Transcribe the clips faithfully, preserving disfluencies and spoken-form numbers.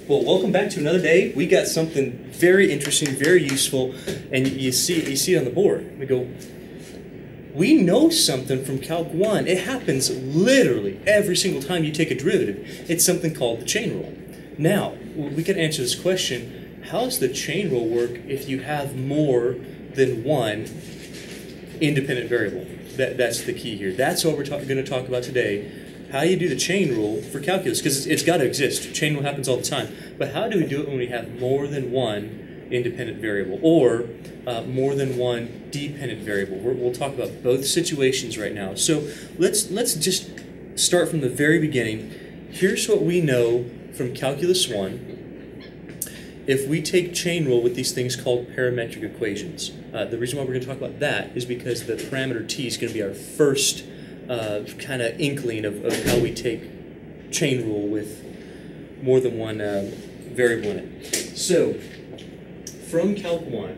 Well, welcome back to another day. We got something very interesting, very useful, and you see you see it on the board. We go, we know something from Calc one. It happens literally every single time you take a derivative. It's something called the chain rule. Now, we can answer this question, how does the chain rule work if you have more than one independent variable? That, that's the key here. That's what we're going to talk about today. How you do the chain rule for calculus, because it's, it's got to exist. Chain rule happens all the time. But how do we do it when we have more than one independent variable, or uh, more than one dependent variable? We're, we'll talk about both situations right now. So let's let's just start from the very beginning. Here's what we know from Calculus one. If we take chain rule with these things called parametric equations, uh, the reason why we're going to talk about that is because the parameter t is going to be our first uh, kind of inkling of, of how we take chain rule with more than one uh, variable in it. So, from Calc one,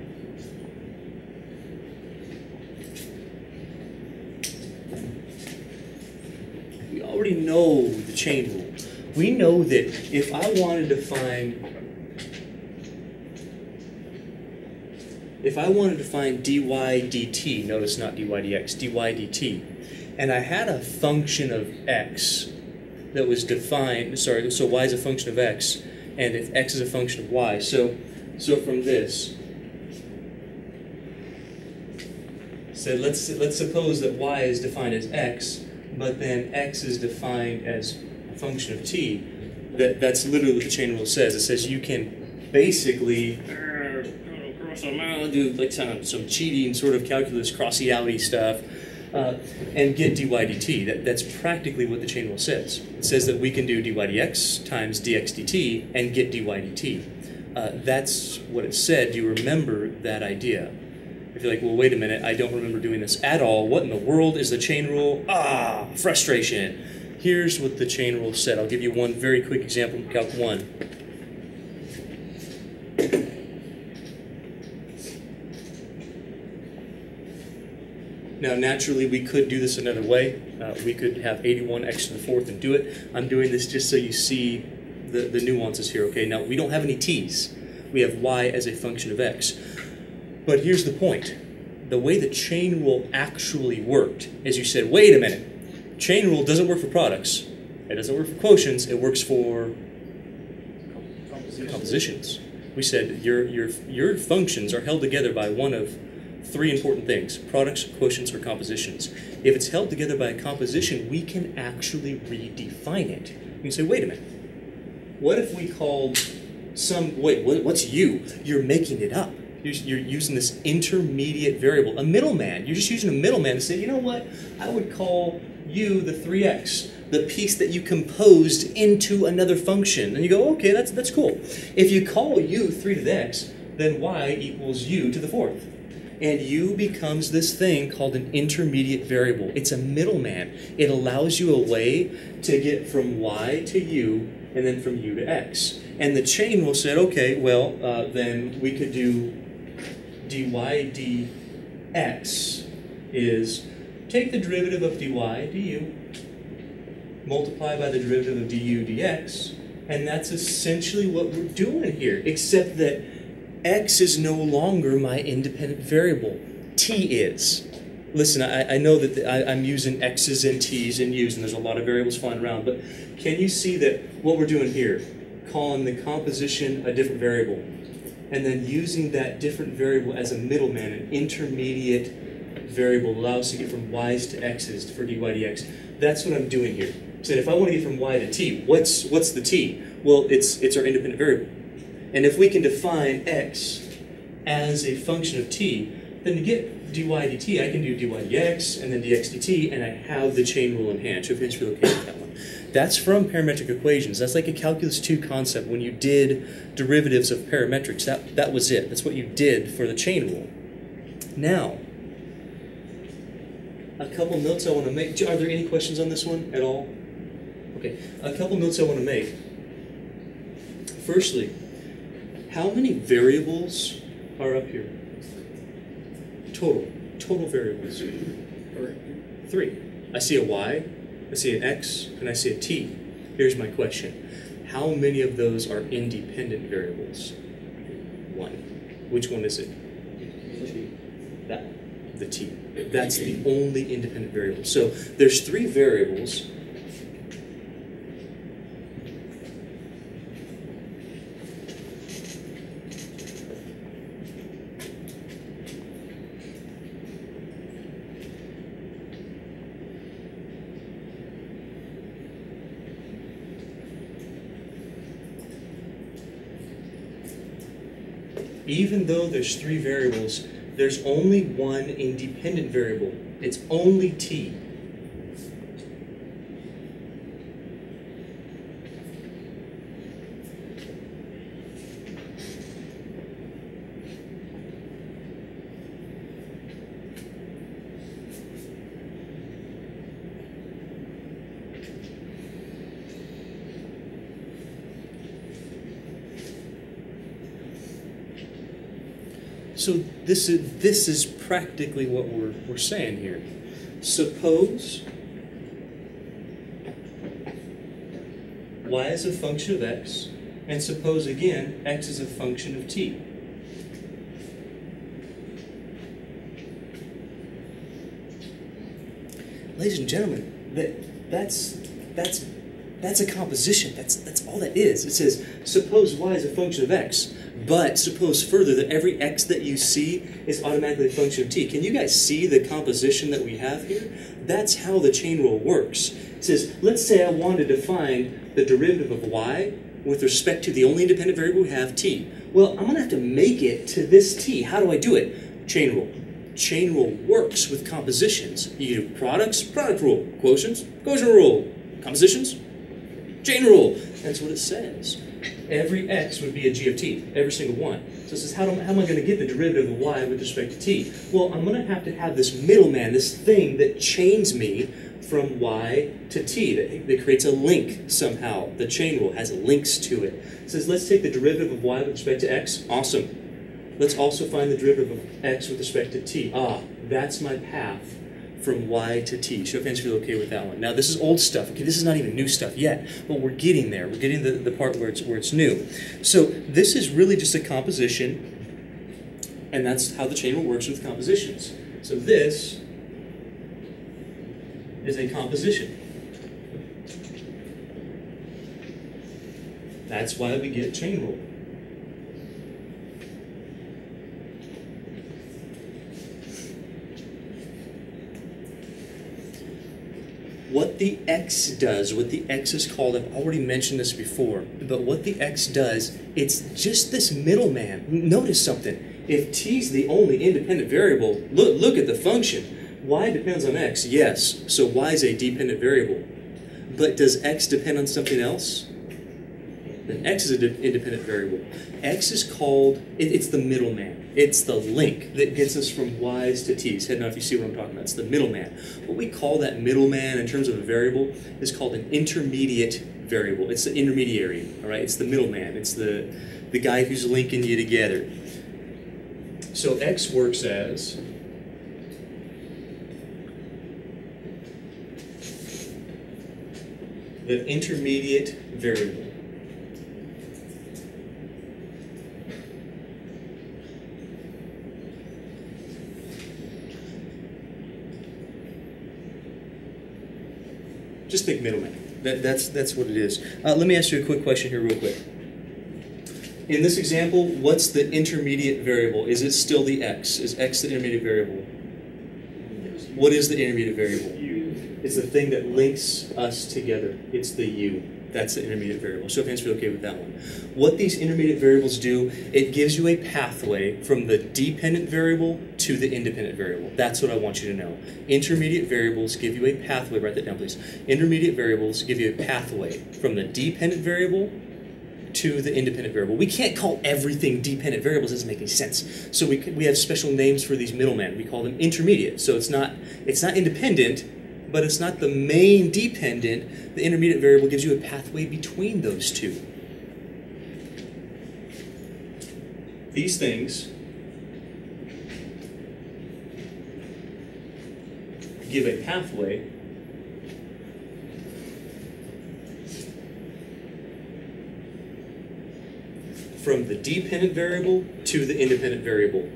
we already know the chain rule. We know that if I wanted to find if I wanted to find dy dt, notice not dy dx, dy dt, and I had a function of x that was defined, sorry, so y is a function of x, and if x is a function of y, so so from this, so let's let's suppose that y is defined as x, but then x is defined as a function of t. That that's literally what the chain rule says. It says you can basically do like some, some cheating sort of calculus cross-reality stuff uh, and get dy dt. That, that's practically what the chain rule says. It says that we can do dy dx times dx dt and get dy dt. Uh, that's what it said. Do you remember that idea? If you're like, well, wait a minute, I don't remember doing this at all. What in the world is the chain rule? Ah, frustration. Here's what the chain rule said. I'll give you one very quick example from Calc one. Now, naturally, we could do this another way. Uh, we could have eighty-one x to the fourth and do it. I'm doing this just so you see the, the nuances here, okay? Now, we don't have any t's. We have y as a function of x. But here's the point. The way the chain rule actually worked is you said, wait a minute, chain rule doesn't work for products. It doesn't work for quotients. It works for compositions. compositions. We said your, your, your functions are held together by one of three important things: products, quotients, or compositions. If it's held together by a composition, we can actually redefine it. You can say, wait a minute, what if we called some, wait, what, what's u? You're making it up. You're, you're using this intermediate variable, a middleman. You're just using a middleman to say, you know what, I would call u the three x, the piece that you composed into another function. And you go, okay, that's, that's cool. If you call u three to the x, then y equals u to the fourth. And u becomes this thing called an intermediate variable. It's a middleman. It allows you a way to get from y to u and then from u to x. And the chain rule said, okay, well, uh, then we could do dy dx is take the derivative of dy du, multiply by the derivative of du dx, and that's essentially what we're doing here, except that x is no longer my independent variable. T is. Listen, I, I know that the, I, I'm using x's and t's and u's, and there's a lot of variables flying around, but can you see that what we're doing here, calling the composition a different variable, and then using that different variable as a middleman, an intermediate variable, allows us to get from y's to x's for dy dx. That's what I'm doing here. So if I want to get from y to t, what's, what's the t? Well, it's, it's our independent variable. And if we can define x as a function of t, then to get dy dt, I can do dy dx and then dx dt, and I have the chain rule in hand. So if you're okay with that one. That's from parametric equations. That's like a calculus two concept. When you did derivatives of parametrics, that, that was it. That's what you did for the chain rule. Now, a couple notes I want to make. Are there any questions on this one at all? Okay, a couple notes I want to make. Firstly, how many variables are up here? Total. Total variables. Three. I see a y, I see an x, and I see a t. Here's my question. How many of those are independent variables? One. Which one is it? That, the t. That's the only independent variable. So there's three variables. Even though there's three variables, there's only one independent variable. It's only t. So this is, this is practically what we're, we're saying here. Suppose y is a function of x, and suppose again x is a function of t. Ladies and gentlemen, that, that's, that's, that's a composition. That's, that's all that is. It says, suppose y is a function of x. But suppose further that every x that you see is automatically a function of t. Can you guys see the composition that we have here? That's how the chain rule works. It says, let's say I wanted to find the derivative of y with respect to the only independent variable we have, t. Well, I'm going to have to make it to this t. How do I do it? Chain rule. Chain rule works with compositions. You do products, product rule. Quotients, quotient rule. Compositions, chain rule. That's what it says. Every x would be a g of t, every single one. So it says, how, do, how am I going to get the derivative of y with respect to t? Well, I'm going to have to have this middleman, this thing that chains me from y to t, that, that creates a link somehow. The chain rule has links to it. It says, let's take the derivative of y with respect to x. Awesome. Let's also find the derivative of x with respect to t. Ah, that's my path from y to t. Show of hands if you're okay with that one. Now this is old stuff. Okay, this is not even new stuff yet, but we're getting there. We're getting the, the part where it's where it's new. So this is really just a composition, and that's how the chain rule works with compositions. So this is a composition. That's why we get chain rule. What the x does, what the x is called, I've already mentioned this before, but what the x does, it's just this middleman. Notice something. If t's the only independent variable, look, look at the function. Y depends on x, yes, so y is a dependent variable. But does x depend on something else? Then x is an independent variable. X is called, it, it's the middleman. It's the link that gets us from y's to t's. Head now if you see what I'm talking about. It's the middleman. What we call that middleman in terms of a variable is called an intermediate variable. It's the intermediary, all right? It's the middleman. It's the, the guy who's linking you together. So x works as the intermediate variable. Just think middleman. That, that's, that's what it is. Uh, let me ask you a quick question here real quick. In this example, what's the intermediate variable? Is it still the x? Is x the intermediate variable? What is the intermediate variable? U. It's the thing that links us together. It's the u. That's the intermediate variable. Show of hands if you're okay with that one. What these intermediate variables do, it gives you a pathway from the dependent variable to the independent variable. That's what I want you to know. Intermediate variables give you a pathway. Write that down, please. Intermediate variables give you a pathway from the dependent variable to the independent variable. We can't call everything dependent variables. It doesn't make any sense. So we, we have special names for these middlemen. We call them intermediate. So it's not, it's not independent, but it's not the main dependent. The intermediate variable gives you a pathway between those two. These things give a pathway from the dependent variable to the independent variable.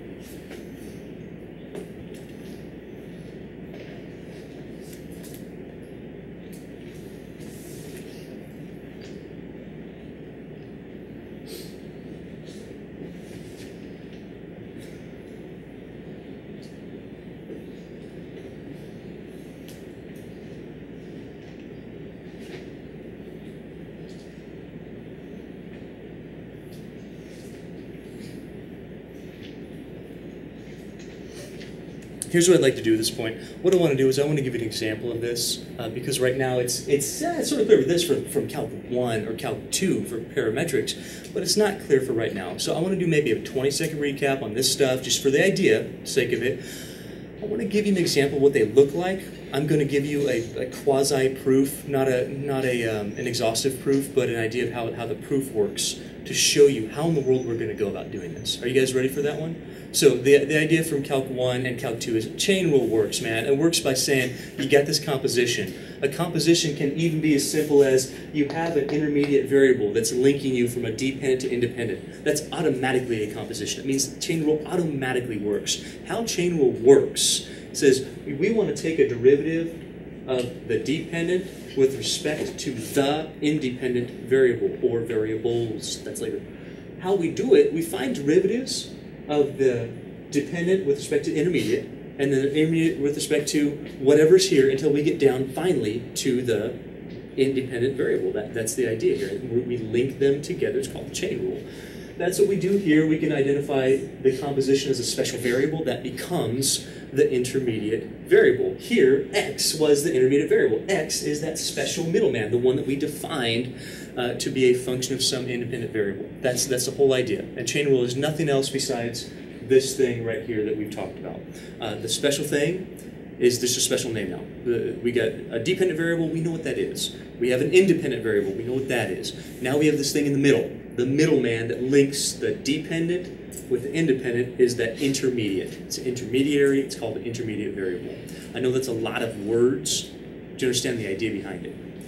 Here's what I'd like to do at this point. What I want to do is I want to give you an example of this, uh, because right now it's it's, uh, it's sort of clear with this from, from Calc one or Calc two for parametrics, but it's not clear for right now. So I want to do maybe a twenty second recap on this stuff, just for the idea, sake of it. I want to give you an example of what they look like. I'm going to give you a, a quasi-proof, not a not a um, an exhaustive proof, but an idea of how, how the proof works to show you how in the world we're going to go about doing this. Are you guys ready for that one? So the, the idea from Calc one and Calc two is chain rule works, man. It works by saying you get this composition. A composition can even be as simple as you have an intermediate variable that's linking you from a dependent to independent. That's automatically a composition. It means chain rule automatically works. How chain rule works says we want to take a derivative of the dependent with respect to the independent variable or variables. That's later. How we do it, we find derivatives of the dependent with respect to intermediate, and then the intermediate with respect to whatever's here until we get down finally to the independent variable. That, that's the idea here. We link them together. It's called the chain rule. That's what we do here. We can identify the composition as a special variable that becomes the intermediate variable. Here, x was the intermediate variable. X is that special middleman, the one that we defined uh, to be a function of some independent variable. That's, that's the whole idea. And chain rule is nothing else besides this thing right here that we've talked about. Uh, the special thing is just a special name now. The, we got a dependent variable, we know what that is. We have an independent variable, we know what that is. Now we have this thing in the middle. The middleman that links the dependent with the independent is that intermediate. It's an intermediary, it's called the intermediate variable. I know that's a lot of words. Do you understand the idea behind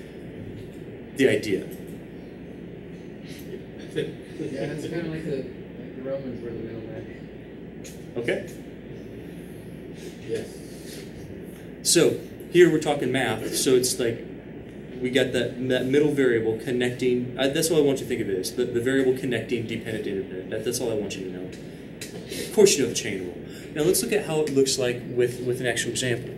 it? The idea. Yeah, it's kind of like the, like the Romans were the middleman. Okay. Yes. So here we're talking math, so it's like we got that, that middle variable connecting, uh, that's what I want you to think of it as, the, the variable connecting dependent to independent. That, that's all I want you to know. Of course you know the chain rule. Now let's look at how it looks like with, with an actual example.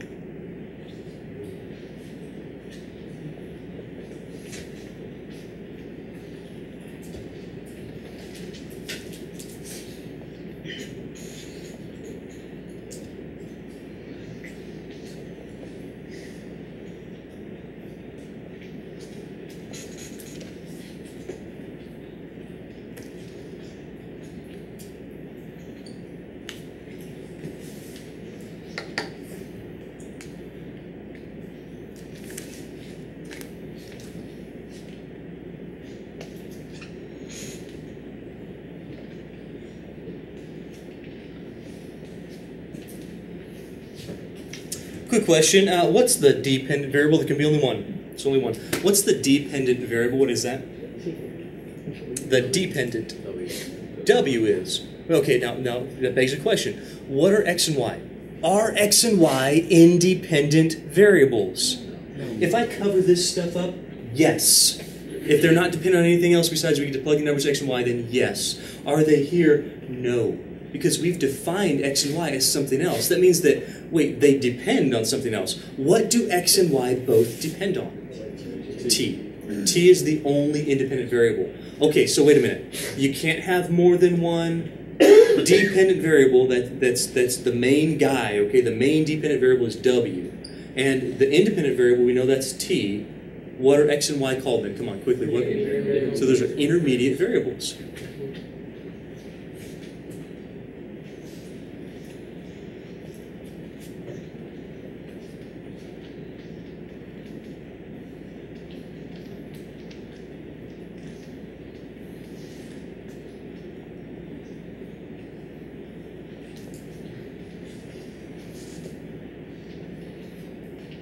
Quick question, uh, what's the dependent variable? There can be only one. It's only one. What's the dependent variable? What is that? The dependent. W is. Okay, now, now that begs a question. What are x and y? Are x and y independent variables? If I cover this stuff up, yes. If they're not dependent on anything else besides we get to plug in numbers x and y, then yes. Are they here? No. Because we've defined x and y as something else. That means that, wait, they depend on something else. What do x and y both depend on? T. T is the only independent variable. Okay, so wait a minute. You can't have more than one dependent variable that, that's, that's the main guy, okay? The main dependent variable is w. And the independent variable, we know that's t. What are x and y called then? Come on, quickly. What? So those are intermediate variables.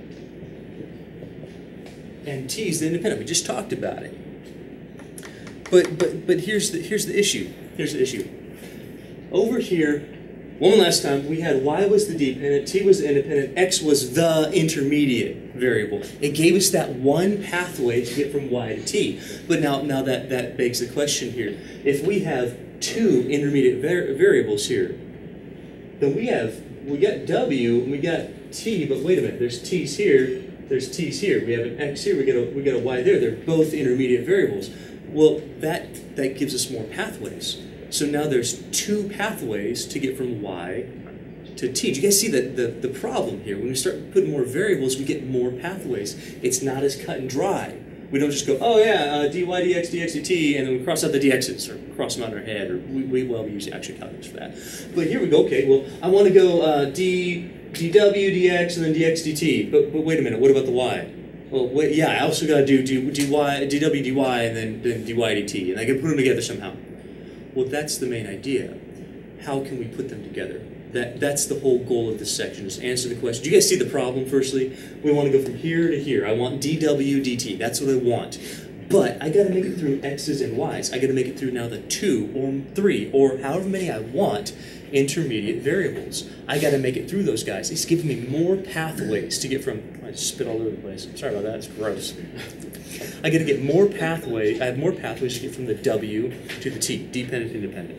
And t is the independent. We just talked about it. But but but here's the here's the issue. Here's the issue. Over here, one last time we had y was the dependent, t was the independent, x was the intermediate variable. It gave us that one pathway to get from y to t. But now now that that begs the question here: if we have two intermediate var variables here, then we have we got w and we got t. But wait a minute, there's t's here. There's t's here. We have an x here. We got a we got a y there. They're both intermediate variables. Well, that that gives us more pathways. So now there's two pathways to get from y to t. Do you guys see the, the the problem here? When we start putting more variables, we get more pathways. It's not as cut and dry. We don't just go, oh yeah, uh, dy, dx, dx, dt, and then we cross out the dx's or cross them out in our head, or we, we well we use actually calculus for that. But here we go. Okay, well I want to go uh, d dw, dx, and then dx, dt. But but wait a minute. What about the y? Well, wait, yeah, I also got to do dy, dy, dw, dy, and then, then dy, dt, and I can put them together somehow. Well, that's the main idea. How can we put them together? That that's the whole goal of this section, is answer the question. Do you guys see the problem? Firstly, we want to go from here to here. I want dw, dt. That's what I want. But I got to make it through x's and y's. I got to make it through now the two or three or however many I want intermediate variables. I got to make it through those guys. It's giving me more pathways to get from. I just spit all over the place. Sorry about that. It's gross. I got to get more pathway. I have more pathways to get from the w to the t, dependent, independent.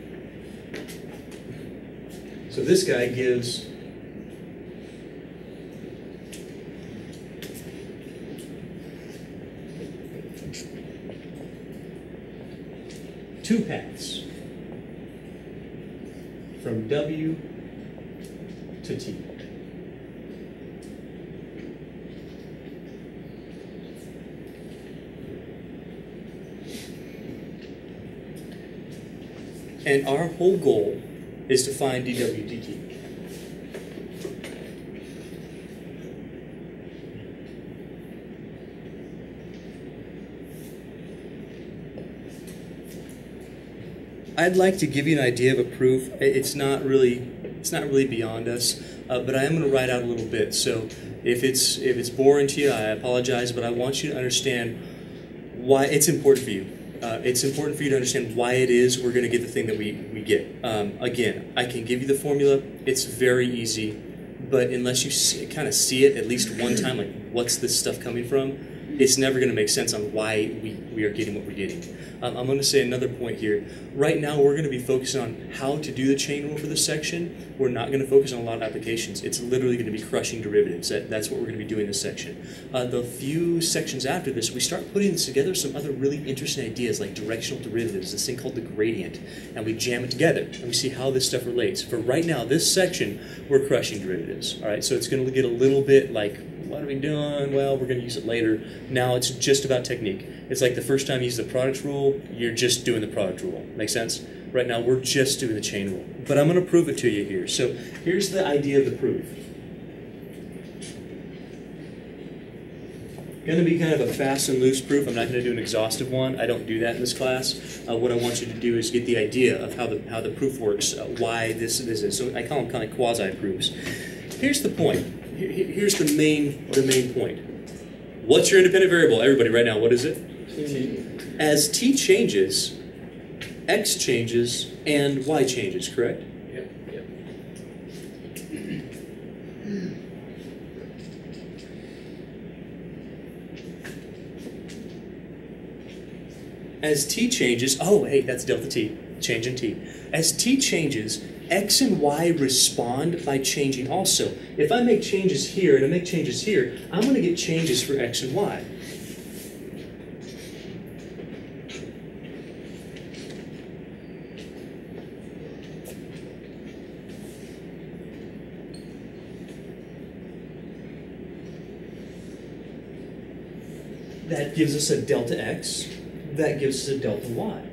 So this guy gives two paths from w to t. And our whole goal is to find dw dt. I'd like to give you an idea of a proof. It's not really, it's not really beyond us, uh, but I am going to write out a little bit. So if it's if it's boring to you, I apologize, but I want you to understand why it's important for you. Uh, it's important for you to understand why it is we're going to get the thing that we, we get. Um, again, I can give you the formula. It's very easy, but unless you see, kind of see it at least one time, like what's this stuff coming from, it's never going to make sense on why we, we are getting what we're getting. Um, I'm going to say another point here. Right now, we're going to be focusing on how to do the chain rule for this section. We're not going to focus on a lot of applications. It's literally going to be crushing derivatives. That, that's what we're going to be doing in this section. Uh, the few sections after this, we start putting together some other really interesting ideas like directional derivatives, this thing called the gradient, and we jam it together, and we see how this stuff relates. For right now, this section, we're crushing derivatives. All right, so it's going to get a little bit like, what are we doing? Well, we're going to use it later. Now it's just about technique. It's like the first time you use the product rule, you're just doing the product rule. Make sense? Right now, we're just doing the chain rule. But I'm going to prove it to you here. So here's the idea of the proof. Going to be kind of a fast and loose proof. I'm not going to do an exhaustive one. I don't do that in this class. Uh, what I want you to do is get the idea of how the how the proof works, uh, why this, this is. So I call them kind of quasi-proofs. Here's the point. Here's the main the main point. What's your independent variable? Everybody right now, what is it? T. As t changes, x changes and y changes, correct? Yep. Yep. As t changes, oh hey, that's delta t, change in t. As t changes, x and y respond by changing also. If I make changes here and I make changes here, I'm going to get changes for x and y. That gives us a delta x. That gives us a delta y.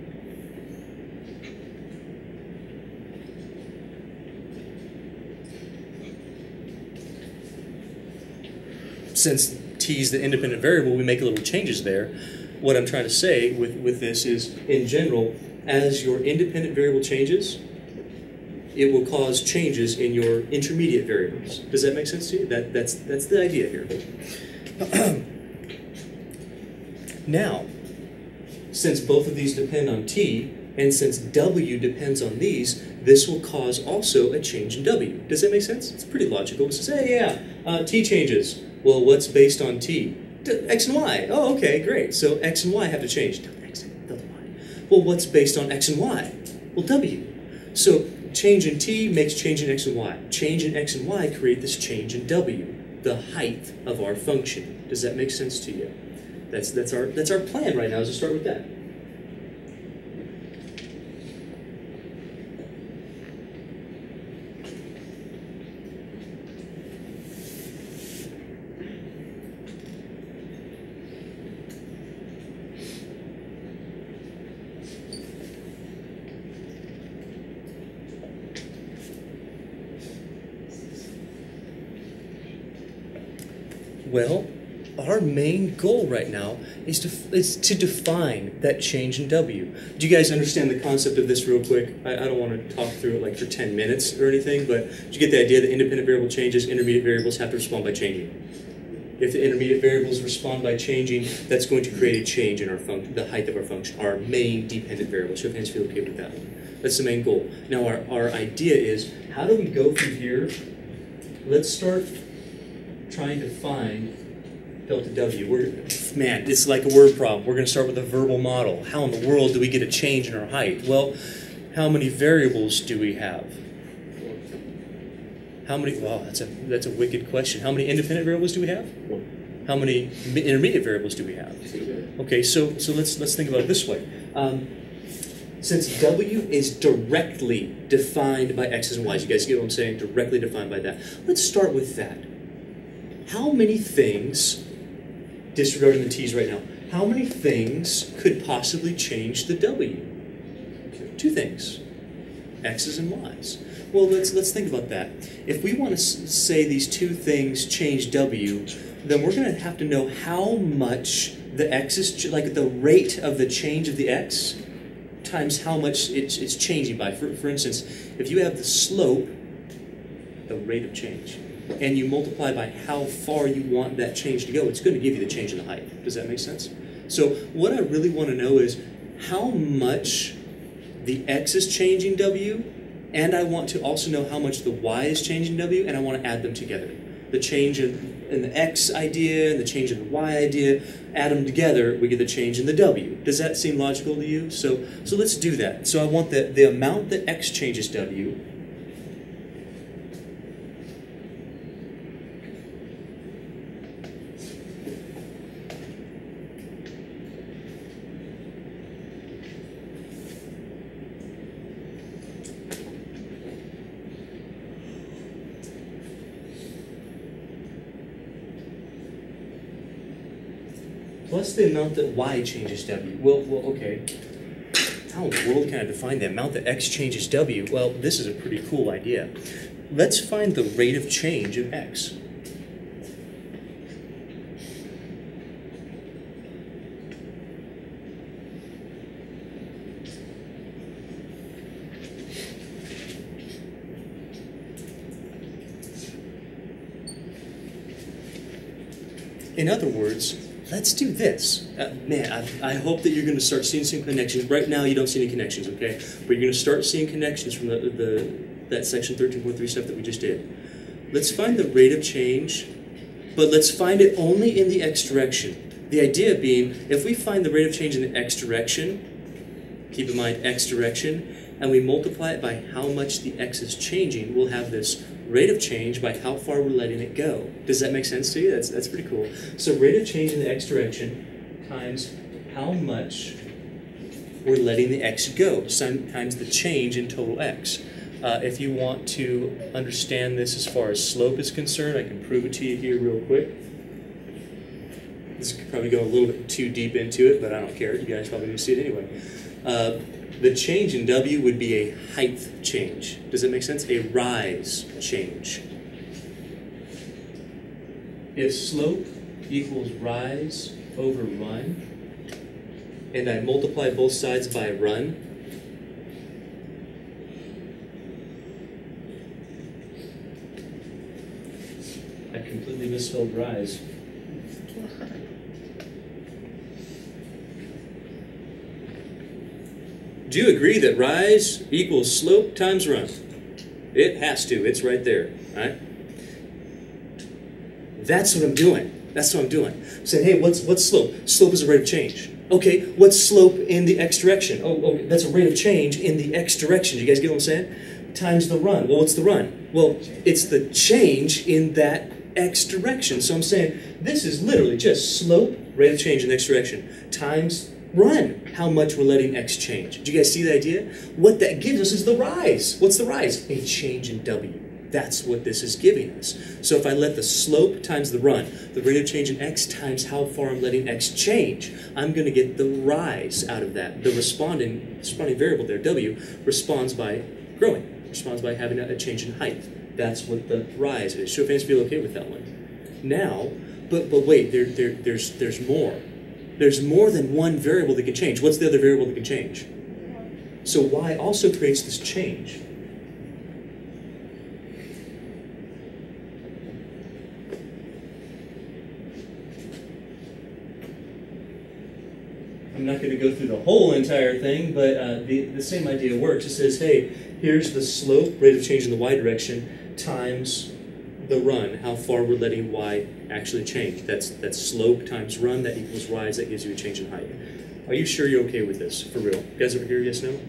Since t is the independent variable, we make little changes there. What I'm trying to say with, with this is, in general, as your independent variable changes, it will cause changes in your intermediate variables. Does that make sense to you? That, that's, that's the idea here. Now, since both of these depend on t, and since w depends on these, this will cause also a change in w. Does that make sense? It's pretty logical. It says, hey, yeah, uh, t changes. Well, what's based on t? D x and y. Oh, okay, great. So x and y have to change. Delta x and delta y. Well, what's based on x and y? Well, w. So change in t makes change in x and y. Change in x and y create this change in w, the height of our function. Does that make sense to you? That's, that's, our, that's our plan right now, is to start with that. Well, our main goal right now is to, is to define that change in w. Do you guys understand the concept of this real quick? I, I don't want to talk through it like for ten minutes or anything, but do you get the idea that independent variable changes, intermediate variables have to respond by changing? If the intermediate variables respond by changing, that's going to create a change in our function, the height of our function, our main dependent variable. Show of hands, feel okay with that one. That's the main goal. Now our, our idea is, how do we go from here? Let's start trying to find delta w. We're, man, it's like a word problem. We're going to start with a verbal model. How in the world do we get a change in our height? Well, how many variables do we have? How many? Wow, that's a that's a wicked question. How many independent variables do we have? How many intermediate variables do we have? Okay, so so let's let's think about it this way. Um, since w is directly defined by x's and y's, you guys get what I'm saying? Directly defined by that. Let's start with that. How many things, disregarding the t's right now, how many things could possibly change the w? Two things, x's and y's. Well, let's let's think about that. If we want to say these two things change w, then we're going to have to know how much the x is, like the rate of the change of the x, times how much it's, it's changing by. For, for instance, if you have the slope, the rate of change, and you multiply by how far you want that change to go, it's going to give you the change in the height. Does that make sense? So what I really want to know is how much the x is changing w, and I want to also know how much the y is changing w, and I want to add them together. The change in, in the x idea and the change in the y idea, add them together, we get the change in the w. Does that seem logical to you? So, so let's do that. So I want the, the amount that x changes w, plus the amount that y changes w. Well, well, okay. How in the world can I define the amount that x changes w? Well, this is a pretty cool idea. Let's find the rate of change of x. In other words, let's do this. Uh, man, I, I hope that you're going to start seeing some connections. Right now, you don't see any connections, okay? But you're going to start seeing connections from the, the that section thirteen point three stuff that we just did. Let's find the rate of change, but let's find it only in the x direction. The idea being, if we find the rate of change in the x direction, keep in mind x direction, and we multiply it by how much the x is changing, we'll have this rate of change by how far we're letting it go. Does that make sense to you? That's, that's pretty cool. So rate of change in the x direction times how much we're letting the x go, times the change in total x. Uh, if you want to understand this as far as slope is concerned, I can prove it to you here real quick. This could probably go a little bit too deep into it, but I don't care. You guys probably need to see it anyway. Uh, The change in w would be a height change. Does that make sense? A rise change. If slope equals rise over run, and I multiply both sides by run, I completely misspelled rise. Do you agree that rise equals slope times run? It has to. It's right there. All right? That's what I'm doing. That's what I'm doing. I'm saying, hey, what's, what's slope? Slope is a rate of change. Okay, what's slope in the x direction? Oh, oh, that's a rate of change in the x direction. You guys get what I'm saying? Times the run. Well, what's the run? Well, it's the change in that x direction. So I'm saying this is literally just slope, rate of change in the x direction, times run, how much we're letting x change. Do you guys see the idea? What that gives us is the rise. What's the rise? A change in w. That's what this is giving us. So if I let the slope times the run, the rate of change in x times how far I'm letting x change, I'm going to get the rise out of that. The responding, responding variable there, w, responds by growing, responds by having a, a change in height. That's what the rise is. Show of hands feel okay with that one. Now, but but wait, there, there, there's, there's more. There's more than one variable that can change. What's the other variable that can change? So y also creates this change. I'm not going to go through the whole entire thing, but uh, the, the same idea works. It says, hey, here's the slope, rate of change in the y direction, times the run, how far we're letting y actually change. That's, that's slope times run, that equals rise, that gives you a change in height. Are you sure you're okay with this, for real? You guys over here, yes, no?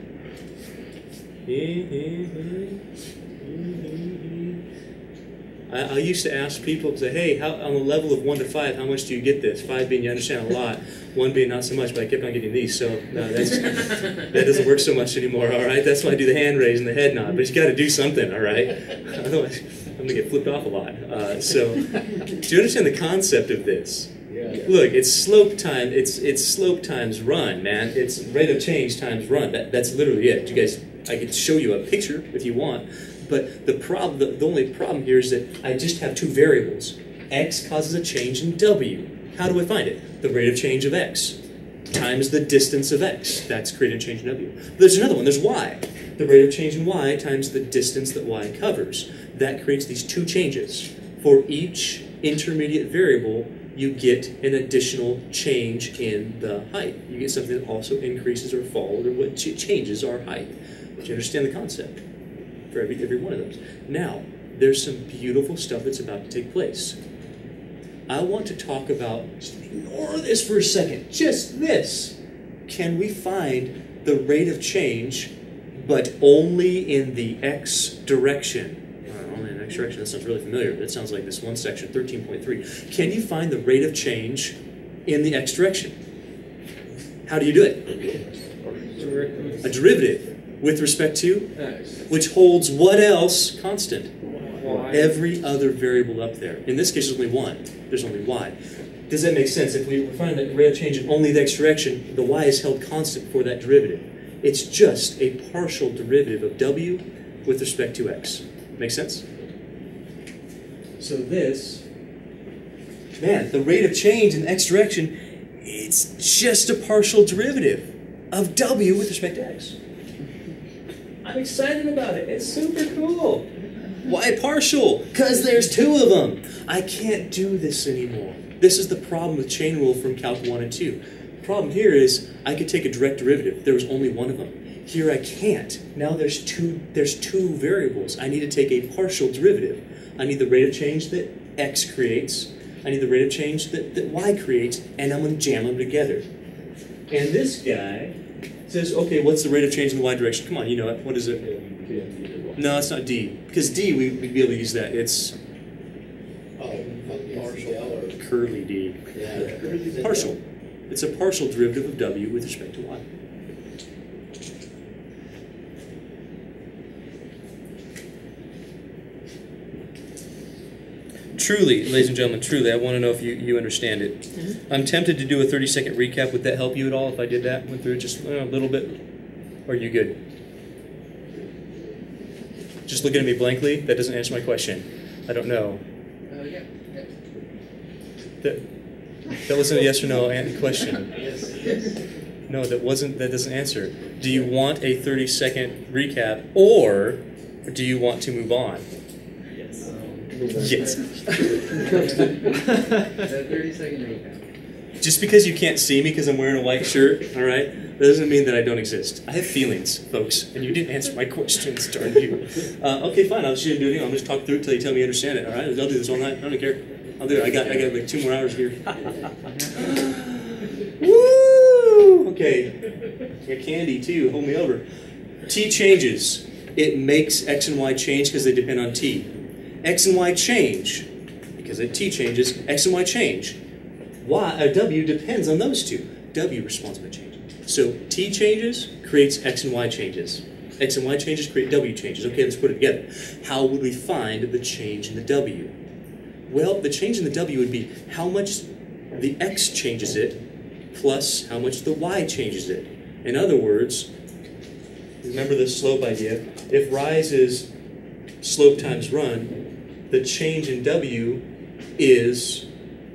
I, I used to ask people, say, hey, how, on a level of one to five, how much do you get this? Five being you understand a lot, one being not so much, but I kept on getting these, so no, that's, that doesn't work so much anymore, all right? That's why I do the hand raise and the head nod, but you got to do something, all right? Otherwise, I'm going to get flipped off a lot. Uh, so, do you understand the concept of this? Yeah. Look, it's slope time. It's it's slope times run, man. It's rate of change times run. That that's literally it. You guys, I could show you a picture if you want, but the problem, the, the only problem here is that I just have two variables. X causes a change in w. How do I find it? The rate of change of x times the distance of x. That's creating a change in w. But there's another one. There's y. The rate of change in y times the distance that y covers. That creates these two changes. For each intermediate variable, you get an additional change in the height. You get something that also increases or falls, or what changes our height. But you understand the concept for every, every one of those. Now, there's some beautiful stuff that's about to take place. I want to talk about, just ignore this for a second, just this. Can we find the rate of change, but only in the x direction? Only in the x direction, that sounds really familiar. That sounds like this one section, thirteen point three. Can you find the rate of change in the x direction? How do you do it? A derivative with respect to x, which holds what else constant? Y. Every other variable up there. In this case, there's only one. There's only y. Does that make sense? If we find that rate of change in only the x direction, the y is held constant for that derivative. It's just a partial derivative of w with respect to x. Make sense? So this, man, the rate of change in the x direction, it's just a partial derivative of w with respect to x. I'm excited about it. It's super cool. Why partial? Because there's two of them. I can't do this anymore. This is the problem with chain rule from Calc one and two. The problem here is I could take a direct derivative. There was only one of them. Here I can't. Now there's two, there's two variables. I need to take a partial derivative. I need the rate of change that x creates. I need the rate of change that, that y creates, and I'm going to jam them together. And this guy says, okay, what's the rate of change in the y direction? Come on, you know it. What is it? No, it's not d. Because d, we, we'd be able to use that. It's oh, partial. Curly d. Yeah. Partial. It's a partial derivative of w with respect to y. Truly, ladies and gentlemen, truly, I want to know if you, you understand it. Mm-hmm. I'm tempted to do a thirty second recap. Would that help you at all if I did that? Went through it just a little bit? Or are you good? Just looking at me blankly? That doesn't answer my question. I don't know. Uh, yeah. yeah. That, that wasn't a yes or no question. Yes. Yes. No, that wasn't. That doesn't answer. Do you want a thirty second recap, or do you want to move on? Yes. thirty second recap. Just because you can't see me because I'm wearing a white shirt, all right, that doesn't mean that I don't exist. I have feelings, folks, and you didn't answer my questions, darn you. Uh, okay, fine, I'll just do it. I'm just talk through it until you tell me you understand it, all right? I'll do this all night. I don't care. I'll do it. I got, I got like two more hours here. Woo! Okay, I got candy too. Hold me over. T changes. It makes X and Y change because they depend on T. X and Y change because it T changes. X and Y change. Y, or W depends on those two. W responds by change. So T changes creates X and Y changes. X and Y changes create W changes. Okay, let's put it together. How would we find the change in the W? Well, the change in the W would be how much the X changes it plus how much the Y changes it. In other words, remember the slope idea. If rise is slope times run, the change in W is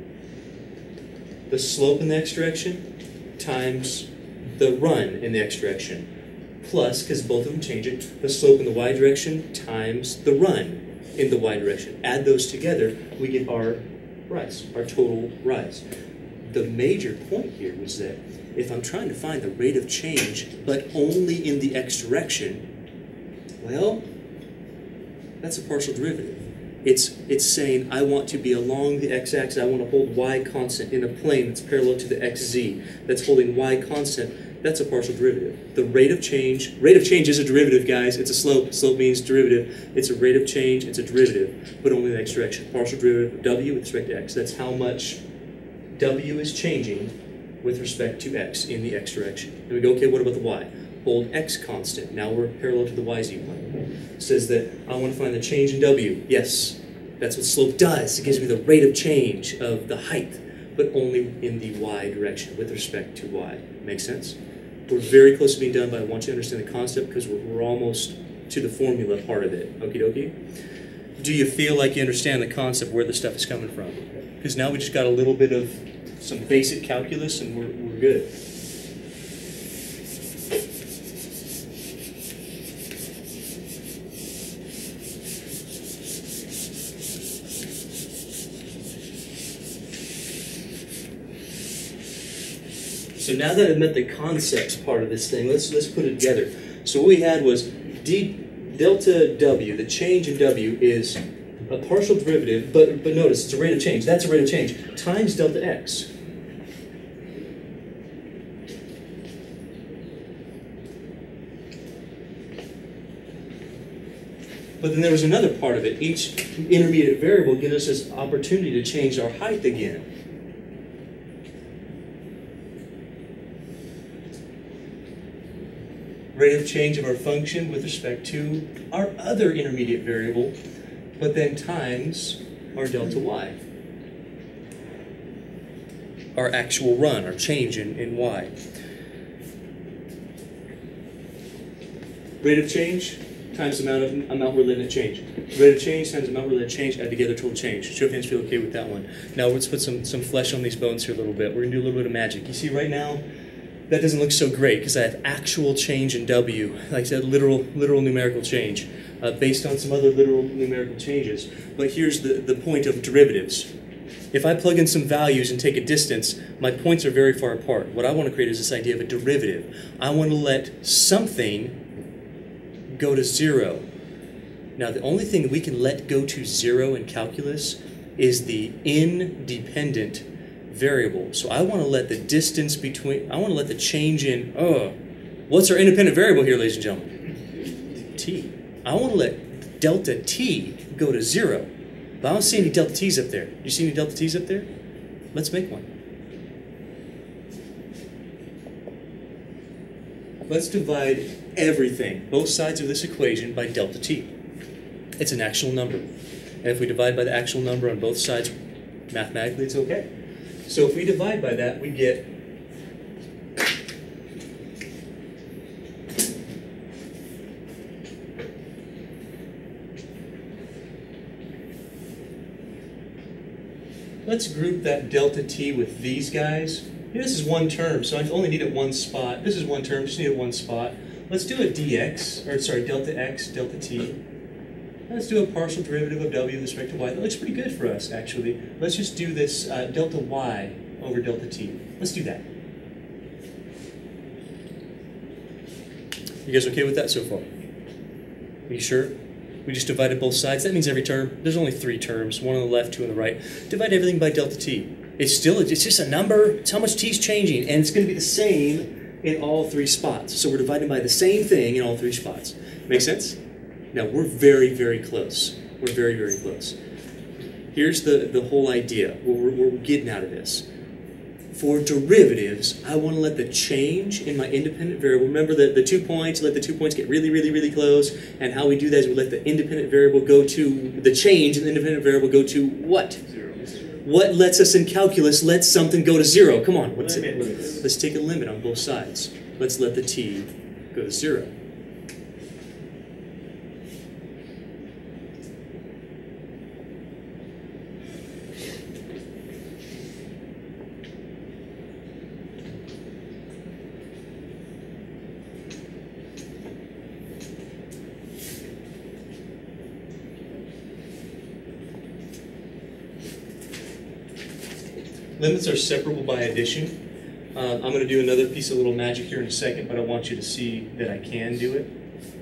the slope in the x direction times the run in the x direction, plus, because both of them change it, the slope in the y direction times the run in the y direction. Add those together, we get our rise, our total rise. The major point here was that if I'm trying to find the rate of change, but only in the x direction, well, that's a partial derivative. It's, it's saying I want to be along the x-axis, I want to hold y constant in a plane that's parallel to the xz, that's holding y constant. That's a partial derivative. The rate of change, rate of change is a derivative, guys. It's a slope. Slope means derivative. It's a rate of change, it's a derivative, but only in the x direction. Partial derivative of w with respect to x. That's how much w is changing with respect to x in the x direction. And we go, okay, what about the y? Hold x constant. Now we're parallel to the yz plane. It says that I want to find the change in w. Yes, that's what slope does. It gives me the rate of change of the height, but only in the y direction with respect to y. Make sense? We're very close to being done, but I want you to understand the concept because we're, we're almost to the formula part of it. Okie dokie? Do you feel like you understand the concept, where the stuff is coming from? Because now we just got a little bit of some basic calculus and we're, we're good. So now that I've met the concepts part of this thing, let's let's put it together. So what we had was d delta w, the change in w is a partial derivative, but but notice it's a rate of change. That's a rate of change times delta x. But then there was another part of it. Each intermediate variable gives us this opportunity to change our height again. Rate of change of our function with respect to our other intermediate variable, but then times our delta y. Our actual run, our change in, in y. Rate of change times the amount of amount we're letting it change. Rate of change times the amount we're letting it change, add together total change. Show if you feel okay with that one. Now let's put some, some flesh on these bones here a little bit. We're going to do a little bit of magic. You see right now, that doesn't look so great because I have actual change in w, like I said, literal, literal numerical change, uh, based on some other literal numerical changes. But here's the, the point of derivatives. If I plug in some values and take a distance, my points are very far apart. What I want to create is this idea of a derivative. I want to let something go to zero. Now, the only thing that we can let go to zero in calculus is the independent variable. So I want to let the distance between, I want to let the change in, oh, what's our independent variable here, ladies and gentlemen? T. I want to let delta t go to zero. But I don't see any delta t's up there. Do you see any delta t's up there? Let's make one. Let's divide everything, both sides of this equation, by delta t. It's an actual number. And if we divide by the actual number on both sides, mathematically it's okay. So if we divide by that, we get let's group that delta t with these guys. Here, this is one term, so I only need it one spot. This is one term, just need it one spot. Let's do a dx, or sorry, delta x, delta t. Let's do a partial derivative of w with respect to y. That looks pretty good for us, actually. Let's just do this uh, delta y over delta t. Let's do that. You guys okay with that so far? Are you sure? We just divided both sides. That means every term. There's only three terms, one on the left, two on the right. Divide everything by delta t. It's still, it's just a number. It's how much t is changing, and it's going to be the same in all three spots. So we're dividing by the same thing in all three spots. Make sense? Now, we're very, very close. We're very, very close. Here's the, the whole idea, what we're, what we're getting out of this. For derivatives, I want to let the change in my independent variable, remember the, the two points, let the two points get really, really, really close, and how we do that is we let the independent variable go to, the change in the independent variable go to what? Zero. What lets us in calculus let something go to zero? Come on, what's it? Limits. Let's take a limit on both sides. Let's let the t go to zero. Limits are separable by addition. Uh, I'm going to do another piece of little magic here in a second, but I want you to see that I can do it.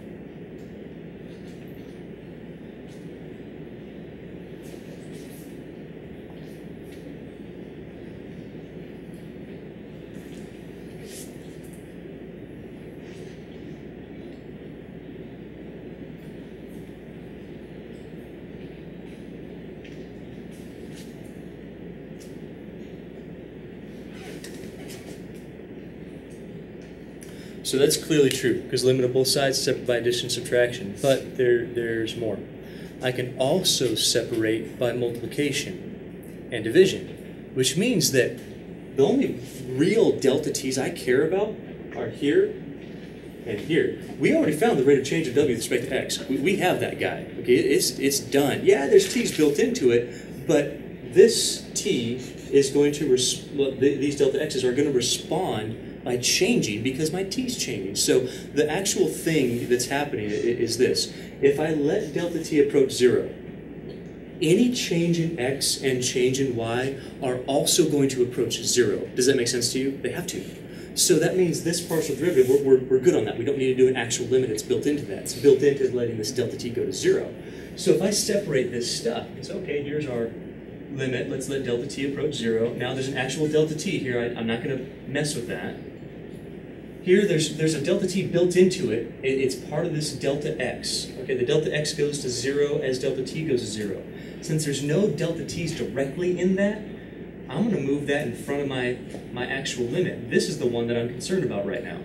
So that's clearly true, because limit of both sides is separate by addition and subtraction. But there, there's more. I can also separate by multiplication and division, which means that the only real delta t's I care about are here and here. We already found the rate of change of w with respect to x. We, we have that guy. Okay, it's, it's done. Yeah, there's t's built into it, but this t is going to, res well, th these delta x's are going to respond by changing because my t's changing. So the actual thing that's happening is this. If I let delta t approach zero, any change in x and change in y are also going to approach zero. Does that make sense to you? They have to. So that means this partial derivative, we're, we're, we're good on that. We don't need to do an actual limit. It's built into that. It's built into letting this delta t go to zero. So if I separate this stuff, it's okay, here's our limit. Let's let delta t approach zero. Now there's an actual delta t here. I, I'm not going to mess with that. Here, there's, there's a delta t built into it. it. It's part of this delta x. Okay, the delta x goes to zero as delta t goes to zero. Since there's no delta t's directly in that, I'm going to move that in front of my, my actual limit. This is the one that I'm concerned about right now.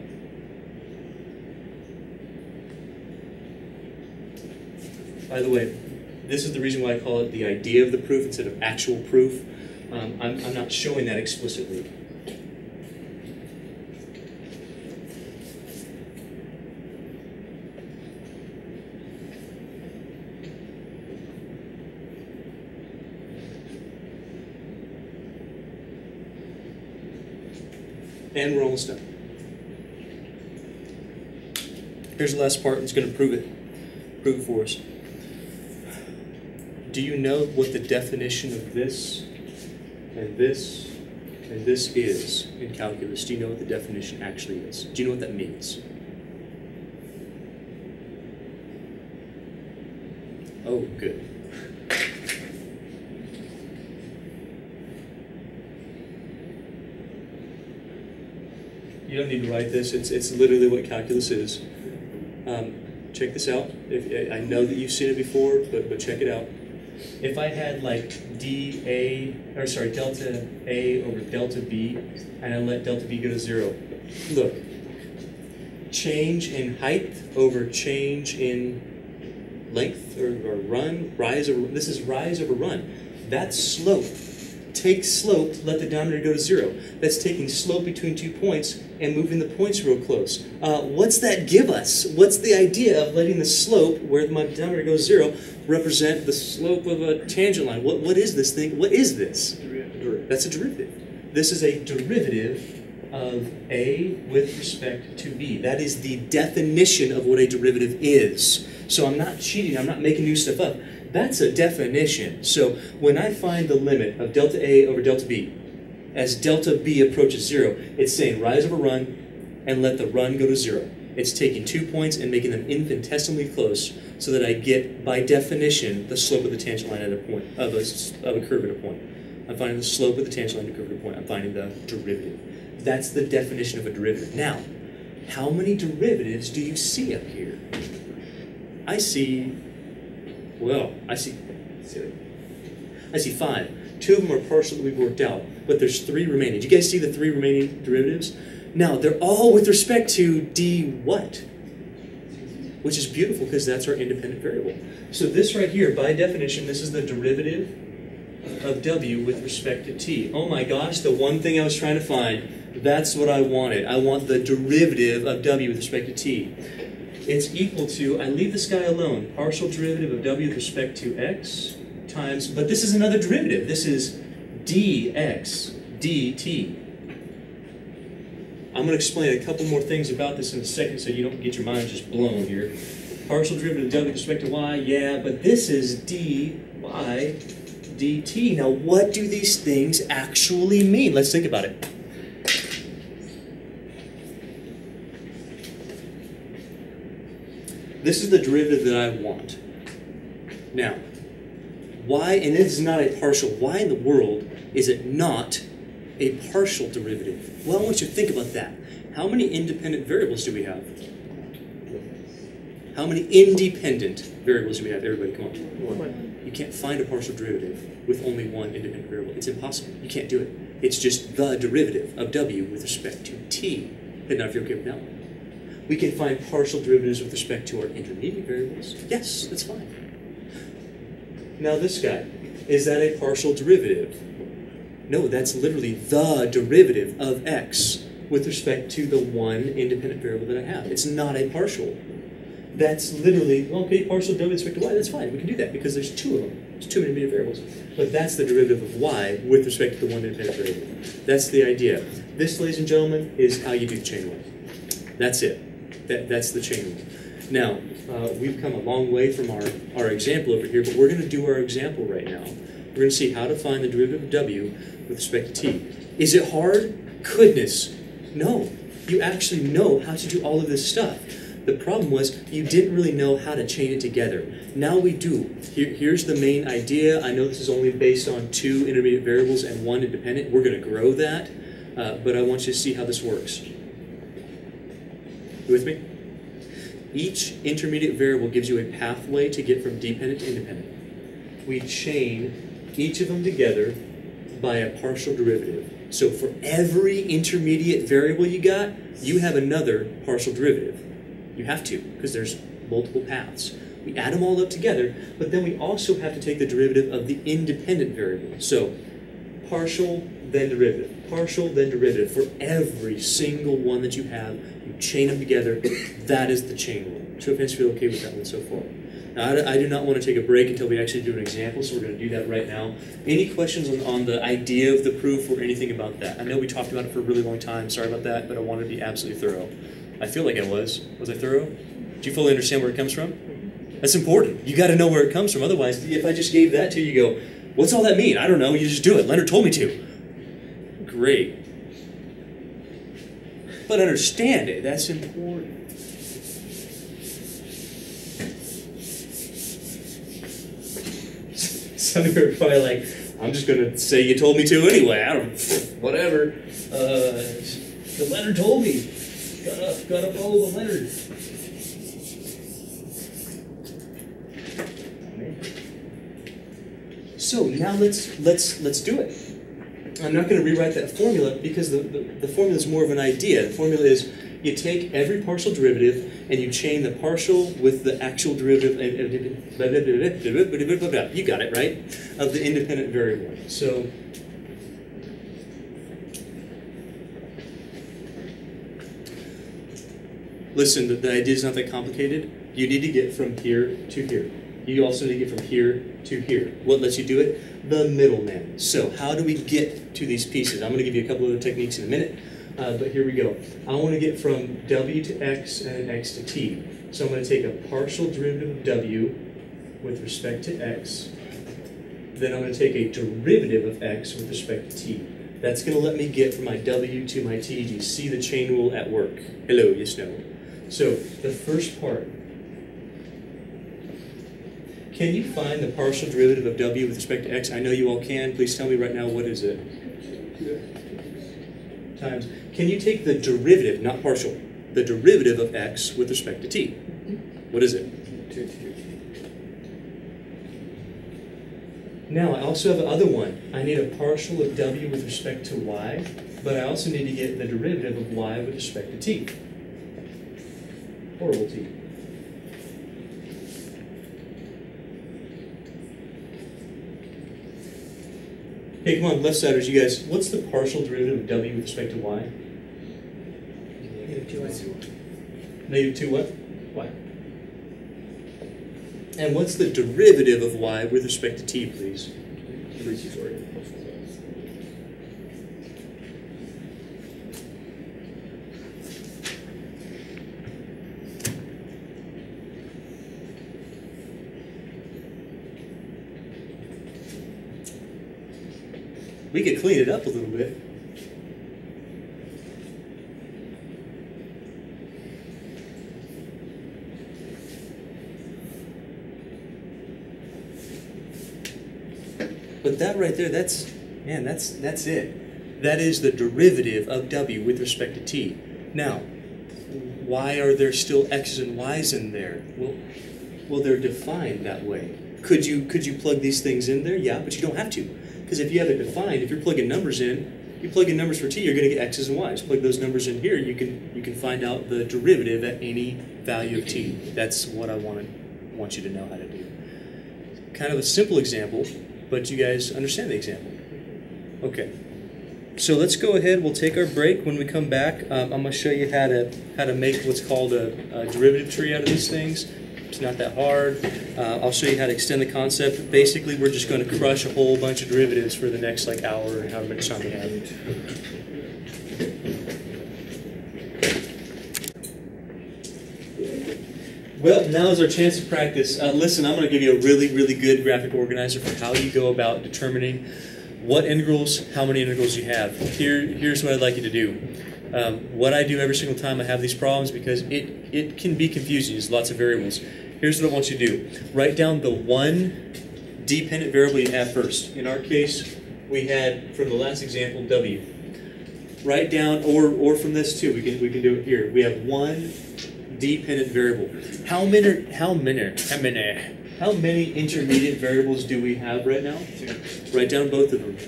By the way, this is the reason why I call it the idea of the proof instead of actual proof. Um, I'm, I'm not showing that explicitly. And we're almost done. Here's the last part. It's going to prove it. Prove it for us. Do you know what the definition of this and this and this is in calculus? Do you know what the definition actually is? Do you know what that means? Oh, good. You don't need to write this. It's, it's literally what calculus is. Um, check this out. If, I know that you've seen it before, but, but check it out. If I had like dA, or sorry, delta A over delta B, and I let delta B go to zero, look, change in height over change in length or, or run, rise over, this is rise over run. That's slope. Take slope, let the diameter go to zero. That's taking slope between two points and moving the points real close. Uh, what's that give us? What's the idea of letting the slope, where my diameter goes zero, represent the slope of a tangent line? What, what is this thing? What is this? Derivative. That's a derivative. This is a derivative of A with respect to B. That is the definition of what a derivative is. So I'm not cheating. I'm not making new stuff up. That's a definition. So when I find the limit of delta A over delta B, as delta b approaches zero, it's saying rise over run and let the run go to zero. It's taking two points and making them infinitesimally close so that I get, by definition, the slope of the tangent line at a point, of a, of a curve at a point. I'm finding the slope of the tangent line at a curve at a point. I'm finding the derivative. That's the definition of a derivative. Now, how many derivatives do you see up here? I see, well, I see, I see five. Two of them are partial that we've worked out, but there's three remaining. Do you guys see the three remaining derivatives? Now, they're all with respect to d what? Which is beautiful because that's our independent variable. So this right here, by definition, this is the derivative of w with respect to t. Oh my gosh, the one thing I was trying to find, that's what I wanted. I want the derivative of w with respect to t. It's equal to, I leave this guy alone, partial derivative of w with respect to x times, but this is another derivative. This is dx dt. I'm going to explain a couple more things about this in a second so you don't get your mind just blown here. Partial derivative of w with respect to y, yeah, but this is dy dt. Now, what do these things actually mean? Let's think about it. This is the derivative that I want. Now, why, and this is not a partial, why in the world is it not a partial derivative? Well, I want you to think about that. How many independent variables do we have? How many independent variables do we have? Everybody, come on. One. You can't find a partial derivative with only one independent variable. It's impossible. You can't do it. It's just the derivative of w with respect to t. And now if you're okay with that one. We can find partial derivatives with respect to our intermediate variables. Yes, that's fine. Now this guy, is that a partial derivative? No, that's literally the derivative of x with respect to the one independent variable that I have. It's not a partial. That's literally, okay, partial w with respect to y, that's fine. We can do that because there's two of them. There's two intermediate variables. But that's the derivative of y with respect to the one independent variable. That's the idea. This, ladies and gentlemen, is how you do the chain rule. That's it. That, that's the chain rule. Now, uh, we've come a long way from our, our example over here, but we're going to do our example right now. We're going to see how to find the derivative of w with respect to t. Is it hard? Goodness, no. You actually know how to do all of this stuff. The problem was you didn't really know how to chain it together. Now we do. Here, here's the main idea. I know this is only based on two intermediate variables and one independent. We're going to grow that, uh, but I want you to see how this works. You with me? Each intermediate variable gives you a pathway to get from dependent to independent. We chain each of them together by a partial derivative. So for every intermediate variable you got, you have another partial derivative. You have to, because there's multiple paths. We add them all up together, but then we also have to take the derivative of the independent variable. So partial, then derivative. Partial, then derivative. For every single one that you have, you chain them together. That is the chain rule. Show of hands feel okay with that one so far. Now, I, I do not want to take a break until we actually do an example, so we're going to do that right now. Any questions on, on the idea of the proof or anything about that? I know we talked about it for a really long time. Sorry about that, but I wanted to be absolutely thorough. I feel like I was. Was I thorough? Do you fully understand where it comes from? That's important. You got to know where it comes from. Otherwise, if I just gave that to you, you go, what's all that mean? I don't know. You just do it. Leonard told me to. Great. But understand it. That's important. Some of you are probably like, I'm just going to say you told me to anyway. I don't, whatever. Uh, the Leonard told me. Gotta, gotta follow the Leonard. So now let's let's let's do it. I'm not going to rewrite that formula because the, the, the formula is more of an idea. The formula is you take every partial derivative and you chain the partial with the actual derivative. You got it, right? Of the independent variable. So listen, the, the idea is not that complicated. You need to get from here to here. You also need to get from here to here. What lets you do it? The middleman. So how do we get to these pieces? I'm going to give you a couple of techniques in a minute, uh, but here we go. I want to get from w to x and x to t. So I'm going to take a partial derivative of w with respect to x. Then I'm going to take a derivative of x with respect to t. That's going to let me get from my W to my T. Do you see the chain rule at work? Hello, yes, no. So the first part, can you find the partial derivative of W with respect to X? I know you all can. Please tell me right now, what is it? Times. Can you take the derivative, not partial, the derivative of X with respect to T? What is it? Now, I also have another one. I need a partial of W with respect to Y, but I also need to get the derivative of Y with respect to T. Horrible T. Hey, come on, left-siders, you guys, what's the partial derivative of W with respect to Y? Negative two Y. Negative two what? Y. And what's the derivative of Y with respect to T, please? three T, sorry. We could clean it up a little bit. But that right there, that's, man, that's, that's it. That is the derivative of W with respect to T. Now, why are there still X's and Y's in there? Well, well, they're defined that way. Could you, could you plug these things in there? Yeah, but you don't have to. Because if you have it defined, if you're plugging numbers in, you plug in numbers for T, you're going to get X's and Y's. Plug those numbers in here, you can, you can find out the derivative at any value of T. That's what I want, want you to know how to do. Kind of a simple example, but you guys understand the example. Okay, so let's go ahead. We'll take our break. When we come back, um, I'm going to show you how to how to make what's called a, a derivative tree out of these things. It's not that hard. Uh, I'll show you how to extend the concept. Basically, we're just going to crush a whole bunch of derivatives for the next like hour or however much time we have. Well, now is our chance to practice. Uh, listen, I'm going to give you a really, really good graphic organizer for how you go about determining what integrals, how many integrals you have. Here, here's what I'd like you to do. Um, what I do every single time I have these problems, because it, it can be confusing. There's lots of variables. Here's what I want you to do. Write down the one dependent variable you have first. In our case, we had, from the last example, W. Write down, or, or from this too, we can, we can do it here. We have one dependent variable. How many, how many, how many, how many intermediate variables do we have right now? Write down both of them.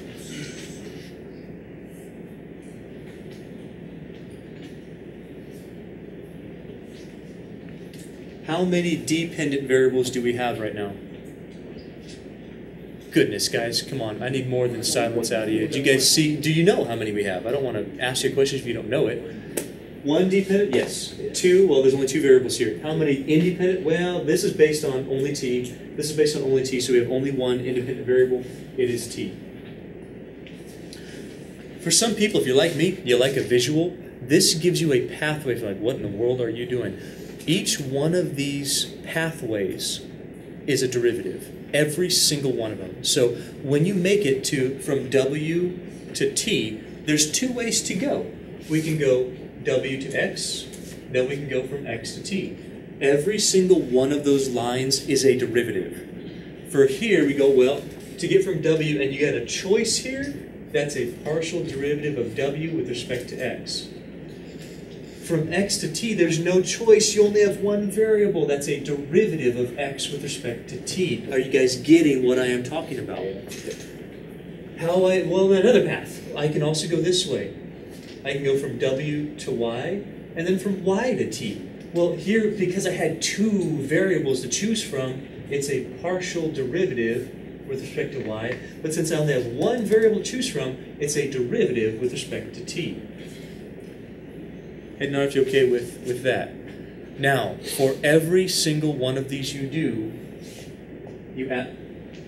How many dependent variables do we have right now? Goodness, guys, come on. I need more than silence out of you. Do you guys see, do you know how many we have? I don't want to ask you questions if you don't know it. One dependent? Yes. Two? Well, there's only two variables here. How many independent? Well, this is based on only T. This is based on only T, so we have only one independent variable. It is T. For some people, if you're like me, you like a visual, this gives you a pathway for like, what in the world are you doing? Each one of these pathways is a derivative. Every single one of them. So when you make it to from W to T, there's two ways to go. We can go W to X, then we can go from X to T. Every single one of those lines is a derivative. For here, we go, well, to get from W, and you got a choice here, that's a partial derivative of W with respect to X. From X to T, there's no choice. You only have one variable. That's a derivative of X with respect to T. Are you guys getting what I am talking about? How I, well, another path. I can also go this way. I can go from W to Y, and then from Y to T. Well, here, because I had two variables to choose from, it's a partial derivative with respect to Y. But since I only have one variable to choose from, it's a derivative with respect to T. And now if you're okay with, with that. Now, for every single one of these you do, you add...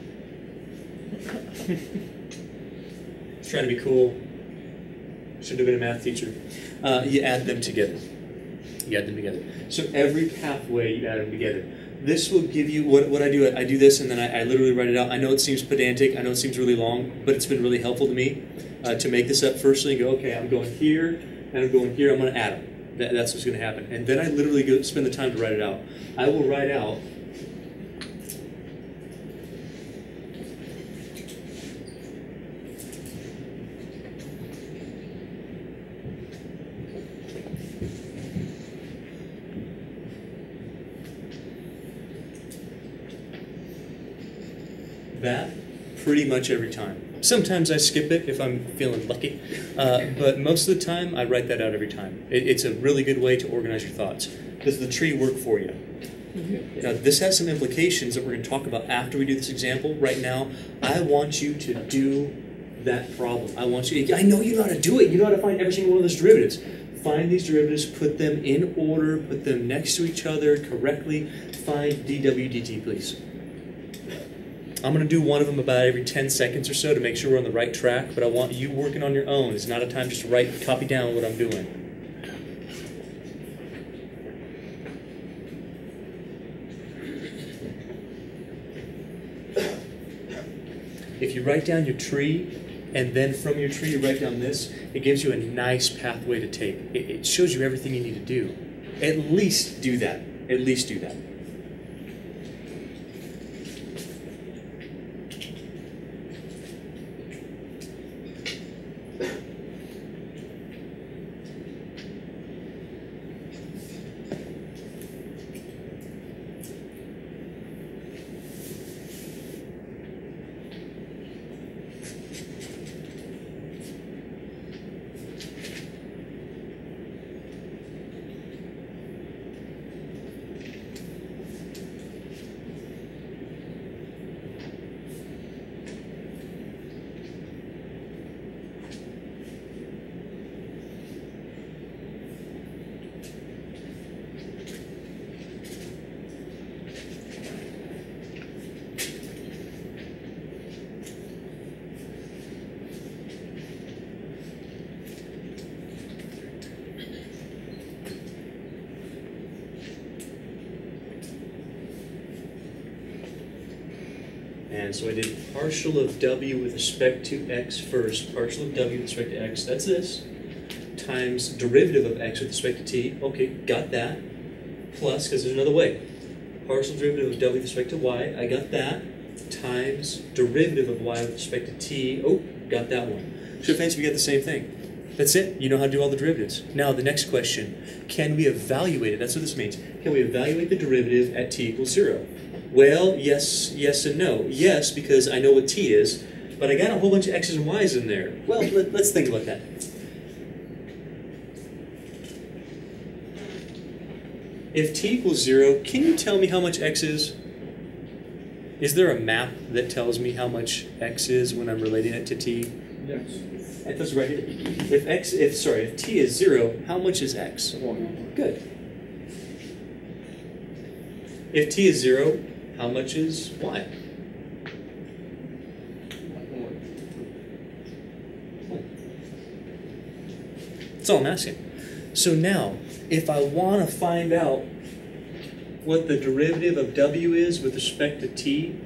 Trying to be cool. Should have been a math teacher. Uh, you add them together. You add them together. So every pathway, you add them together. This will give you, what, what I do, I do this and then I, I literally write it out. I know it seems pedantic, I know it seems really long, but it's been really helpful to me. uh, to make this up. Firstly, go, okay, I'm going here, and I'm going here, I'm going to add them. That, that's what's going to happen. And then I literally go spend the time to write it out. I will write out that pretty much every time. Sometimes I skip it if I'm feeling lucky, uh, but most of the time I write that out every time. It, it's a really good way to organize your thoughts. Does the tree work for you? Now this has some implications that we're going to talk about after we do this example. Right now, I want you to do that problem. I want you, I know you know how to do it. You know how to find every single one of those derivatives. Find these derivatives, put them in order, put them next to each other correctly. Find dw dt, please. I'm going to do one of them about every ten seconds or so to make sure we're on the right track, but I want you working on your own. It's not a time just to write, copy down what I'm doing. If you write down your tree, and then from your tree you write down this, it gives you a nice pathway to take. It, it shows you everything you need to do. At least do that. At least do that. And so I did partial of w with respect to x first. Partial of w with respect to x, that's this, times derivative of x with respect to t. Okay, got that. Plus, because there's another way. Partial derivative of w with respect to y, I got that. Times derivative of y with respect to t. Oh, got that one. So fancy we got the same thing. That's it. You know how to do all the derivatives. Now the next question, can we evaluate it? That's what this means. Can we evaluate the derivative at t equals zero? Well, yes, yes and no. Yes, because I know what t is, but I got a whole bunch of x's and y's in there. Well, let, let's think about that. If t equals zero, can you tell me how much x is? Is there a map that tells me how much x is when I'm relating it to t? Yes. That's right here. If x, if sorry, if t is zero, how much is x? One. Good. If t is zero, how much is y? That's all I'm asking. So now, if I want to find out what the derivative of w is with respect to t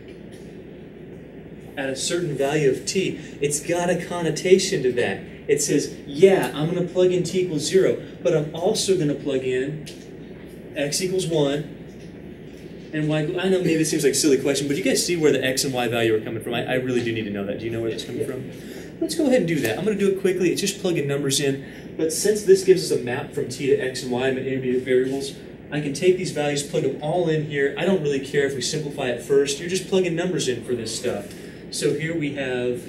at a certain value of t, it's got a connotation to that. It says, yeah, I'm going to plug in t equals zero, but I'm also going to plug in x equals one, and y. I know maybe it seems like a silly question, but you guys see where the x and y value are coming from. I, I really do need to know that. Do you know where that's coming from? Let's go ahead and do that. I'm going to do it quickly. It's just plugging numbers in. But since this gives us a map from t to x and y, and intermediate variables, I can take these values, plug them all in here. I don't really care if we simplify it first. You're just plugging numbers in for this stuff. So here we have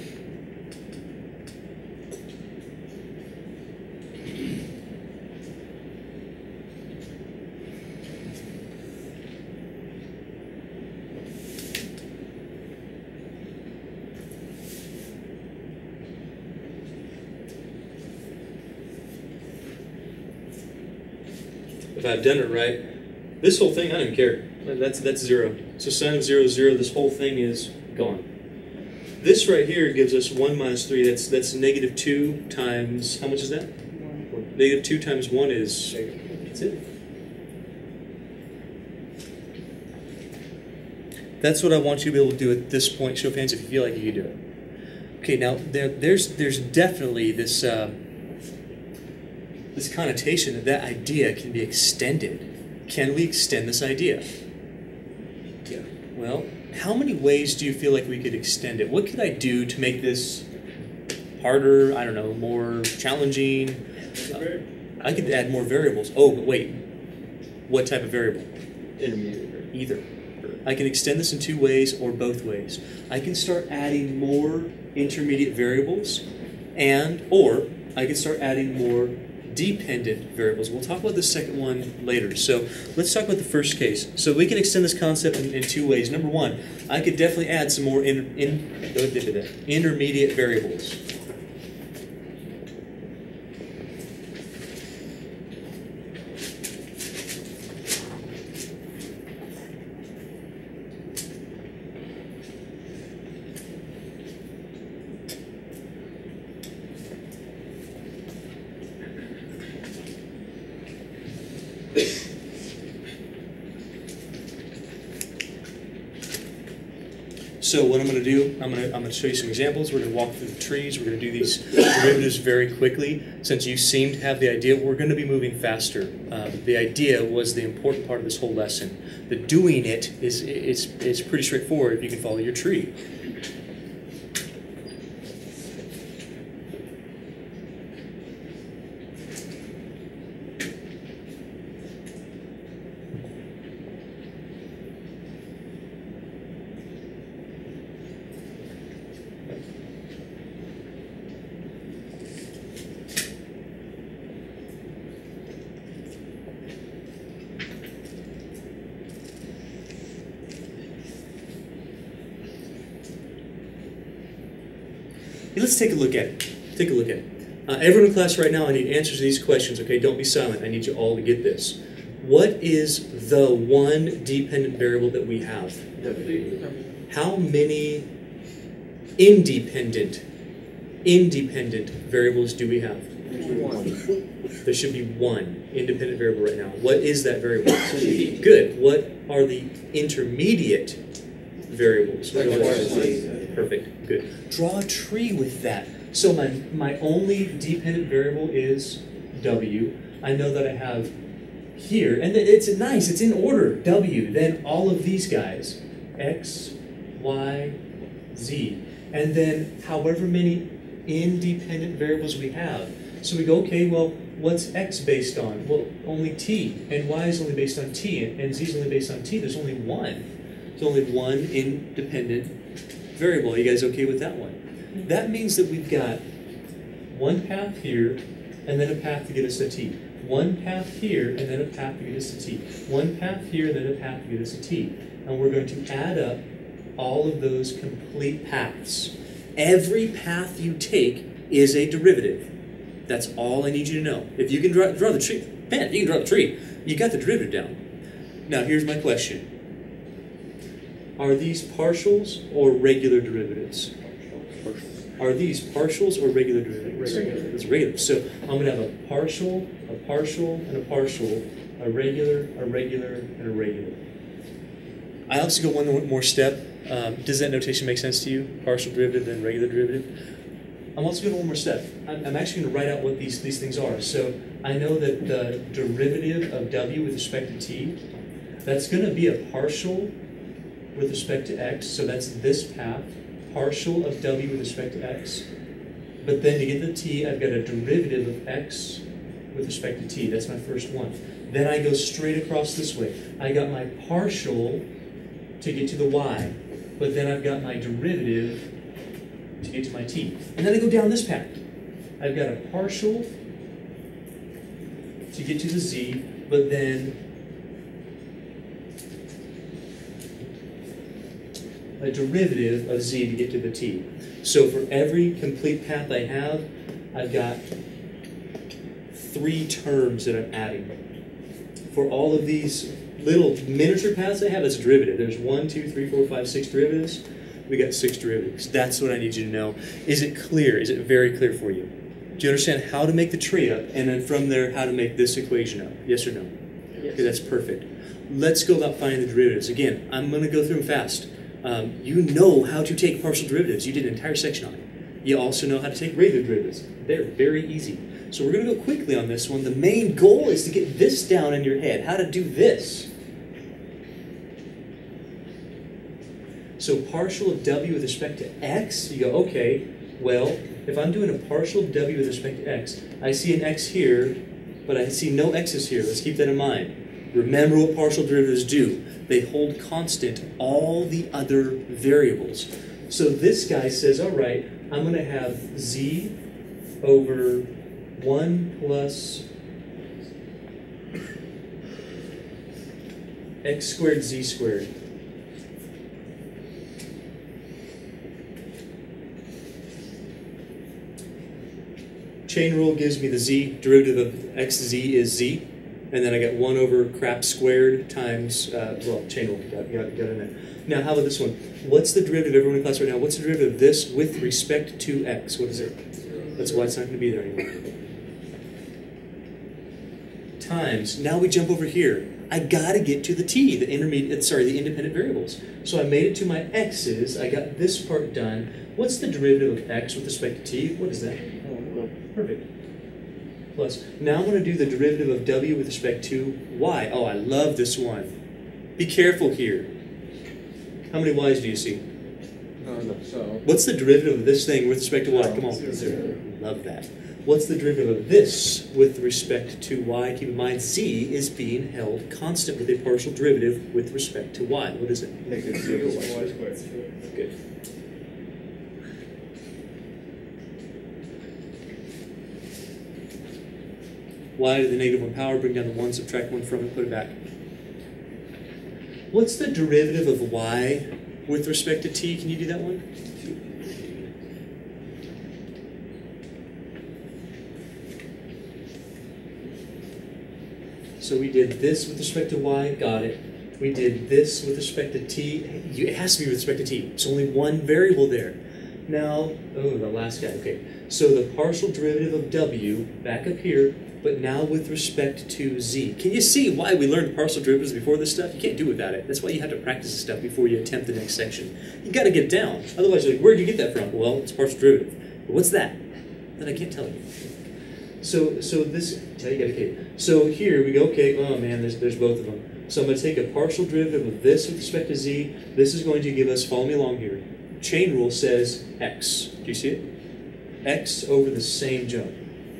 if I've done it right, this whole thing, I don't even care. That's, that's zero. So sine of zero is zero. This whole thing is gone. This right here gives us one minus three. That's, that's negative two times, how much is that? One. Negative two times one is, that's it. That's what I want you to be able to do at this point. Show of hands if you feel like you can do it. Okay, now there, there's there's definitely this uh, this connotation that that idea can be extended. Can we extend this idea? Yeah. Well, how many ways do you feel like we could extend it? What could I do to make this harder? I don't know, more challenging. Uh, I could add more variables. Oh, but wait, what type of variable? Intermediate. Either. I can extend this in two ways or both ways. I can start adding more intermediate variables, and or I can start adding more dependent variables. We'll talk about the second one later. So let's talk about the first case. So we can extend this concept in, in two ways. Number one, I could definitely add some more in, in, intermediate variables. So what I'm going to do, I'm going to, I'm going to show you some examples. We're going to walk through the trees. We're going to do these derivatives very quickly. Since you seem to have the idea, we're going to be moving faster. Uh, the idea was the important part of this whole lesson. The doing it is it's, it's pretty straightforward if you can follow your tree. Let's take a look at it. Take a look at it. Uh, everyone in class right now, I need answers to these questions, okay? Don't be silent. I need you all to get this. What is the one dependent variable that we have? How many independent, independent variables do we have? One. There should be one independent variable right now. What is that variable? Good. What are the intermediate variables? What are those? Perfect. Good. Draw a tree with that. So my, my only dependent variable is W. I know that I have here, and it's nice, it's in order, W. Then all of these guys, X, Y, Z. And then however many independent variables we have. So we go, okay, well, what's X based on? Well, only T. And Y is only based on T. And Z is only based on T. There's only one. There's only one independent variable. Are you guys okay with that one? That means that we've got one path here, and then a path to get us a T. One path here, and then a path to get us a T. One path here, and then a path to get us a T. And we're going to add up all of those complete paths. Every path you take is a derivative. That's all I need you to know. If you can draw, draw the tree, man, if you can draw the tree, you got the derivative down. Now, here's my question. Are these partials or regular derivatives? Are these partials or regular derivatives? Regular. It's regular. So I'm going to have a partial, a partial, and a partial, a regular, a regular, and a regular. I also go one more step. Um, does that notation make sense to you? Partial derivative, then regular derivative? I'm also going one more step. I'm, I'm actually going to write out what these, these things are. So I know that the derivative of W with respect to T, that's going to be a partial with respect to X, so that's this path, partial of W with respect to X. But then to get the T, I've got a derivative of X with respect to T. That's my first one. Then I go straight across this way. I got my partial to get to the Y, but then I've got my derivative to get to my T. And then I go down this path. I've got a partial to get to the Z, but then a derivative of Z to get to the T. So for every complete path I have, I've got three terms that I'm adding. For all of these little miniature paths I have, that's a derivative. There's one, two, three, four, five, six derivatives. We got six derivatives. That's what I need you to know. Is it clear? Is it very clear for you? Do you understand how to make the tree up, and then from there, how to make this equation up? Yes or no? Yes. Okay, that's perfect. Let's go about finding the derivatives. Again, I'm going to go through them fast. Um, you know how to take partial derivatives. You did an entire section on it. You also know how to take regular derivatives. They're very easy. So we're going to go quickly on this one. The main goal is to get this down in your head, how to do this. So partial of w with respect to x, you go, okay, well, if I'm doing a partial of w with respect to x, I see an x here, but I see no x's here. Let's keep that in mind. Remember what partial derivatives do. They hold constant all the other variables. So this guy says, all right, I'm going to have z over one plus x squared z squared. Chain rule gives me the z, derivative of xz is z, and then I got one over crap squared times, uh, well, chain rule, got, got, got in there. Now, how about this one? What's the derivative, everyone in class right now, what's the derivative of this with respect to x? What is it? That's why it's not going to be there anymore. Times, now we jump over here. I got to get to the t, the intermediate, sorry, the independent variables. So I made it to my x's, I got this part done. What's the derivative of x with respect to t? What is that? Perfect. Plus, now I'm going to do the derivative of w with respect to y. Oh, I love this one. Be careful here. How many y's do you see? Uh, no, so. What's the derivative of this thing with respect to y? Come on. Zero. Love that. What's the derivative of this with respect to y? Keep in mind, z is being held constant with a partial derivative with respect to y. What is it? Negative zero y squared. Good. Y to the negative one power, bring down the one, subtract one from it, put it back. What's the derivative of y with respect to t? Can you do that one? So we did this with respect to y, got it. We did this with respect to t. It has to be with respect to t. It's only one variable there. Now, oh, the last guy, okay. So the partial derivative of w, back up here, but now with respect to z. Can you see why we learned partial derivatives before this stuff? You can't do without it. That's why you have to practice this stuff before you attempt the next section. You got to get it down. Otherwise, you're like, where did you get that from? Well, it's partial derivative. But what's that? Then I can't tell you. So, so this, tell you, okay. So here we go, okay, oh man, there's, there's both of them. So I'm going to take a partial derivative of this with respect to z. This is going to give us, follow me along here, chain rule says x. Do you see it? X over the same jump.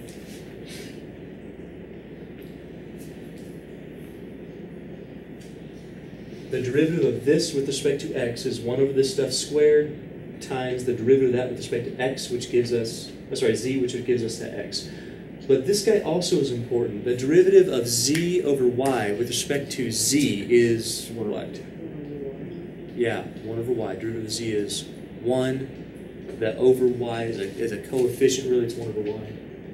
The derivative of this with respect to x is one over this stuff squared times the derivative of that with respect to x, which gives us, oh, sorry, z, which gives us that x. But this guy also is important. The derivative of z over y with respect to z is what? Yeah, one over y. Derivative of z is one. The over y is a, is a coefficient, really, it's one over y.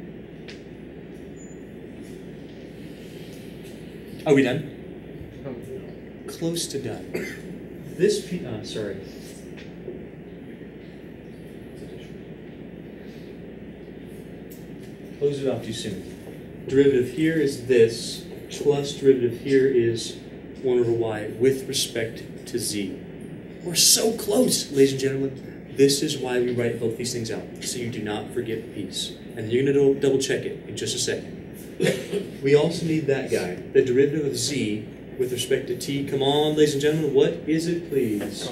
Are we done? Close to done. This p uh, sorry. Close it off too soon. Derivative here is this, plus derivative here is one over y with respect to z. We're so close, ladies and gentlemen. This is why we write both these things out, so you do not forget the piece. And you're going to double check it in just a second. We also need that guy, the derivative of z with respect to t. Come on, ladies and gentlemen, what is it, please?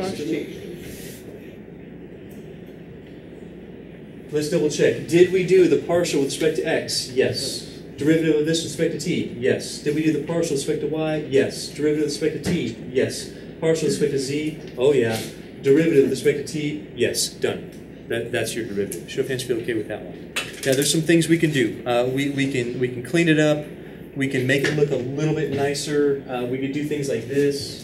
Let's double check. Did we do the partial with respect to x? Yes. Derivative of this with respect to t? Yes. Did we do the partial with respect to y? Yes. Derivative with respect to t? Yes. Partial with respect to z? Oh yeah. Derivative with respect to t? Yes. Done. That, that's your derivative. Show of hands, feel okay with that one. Now there's some things we can do. Uh, we, we, can, we can clean it up. We can make it look a little bit nicer. Uh, we could do things like this.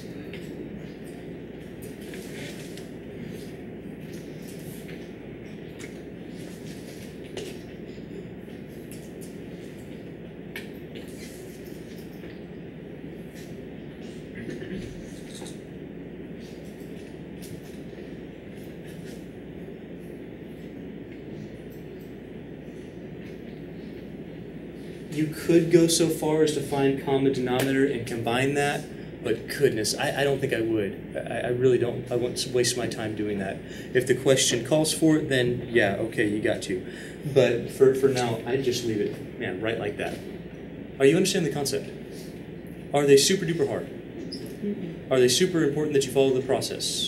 You could go so far as to find common denominator and combine that, but goodness, I, I don't think I would. I, I really don't. I won't waste my time doing that. If the question calls for it, then yeah, okay, you got to. But for, for now, I'd just leave it, man, right like that. Are you understanding the concept? Are they super duper hard? Are they super important that you follow the process?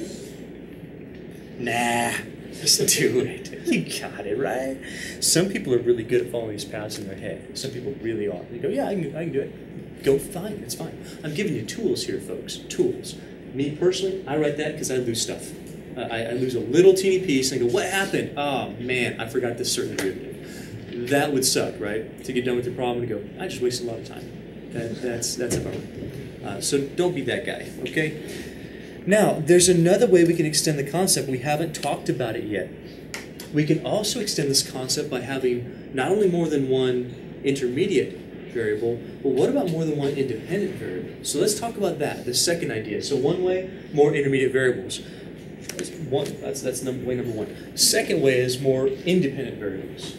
Nah, just do it. You got it, right? Some people are really good at following these paths in their head. Some people really are. They go, yeah, I can, I can do it. Go fine, it's fine. I'm giving you tools here, folks, tools. Me personally, I write that because I lose stuff. Uh, I, I lose a little teeny piece and I go, what happened? Oh man, I forgot this certain derivative. That would suck, right? To get done with the problem and go, I just wasted a lot of time. That, that's, that's a bummer. Uh, so don't be that guy, okay? Now, there's another way we can extend the concept. We haven't talked about it yet. We can also extend this concept by having not only more than one intermediate variable, but what about more than one independent variable? So let's talk about that, the second idea. So one way, more intermediate variables. That's, one, that's, that's number, way number one. Second way is more independent variables.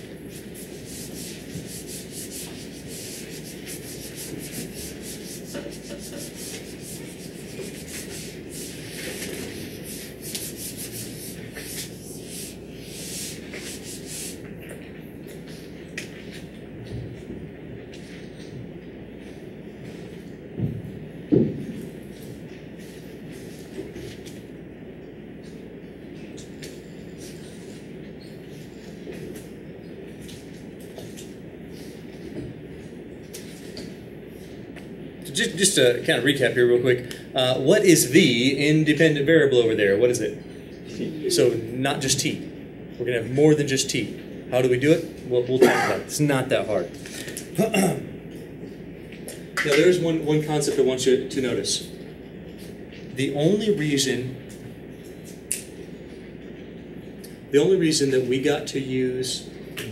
Just, just to kind of recap here real quick, uh, what is the independent variable over there? What is it? So not just t. We're going to have more than just t. How do we do it? Well, we'll talk about it. It's not that hard. Now there's one, one concept I want you to notice. The only reason, the only reason that we got to use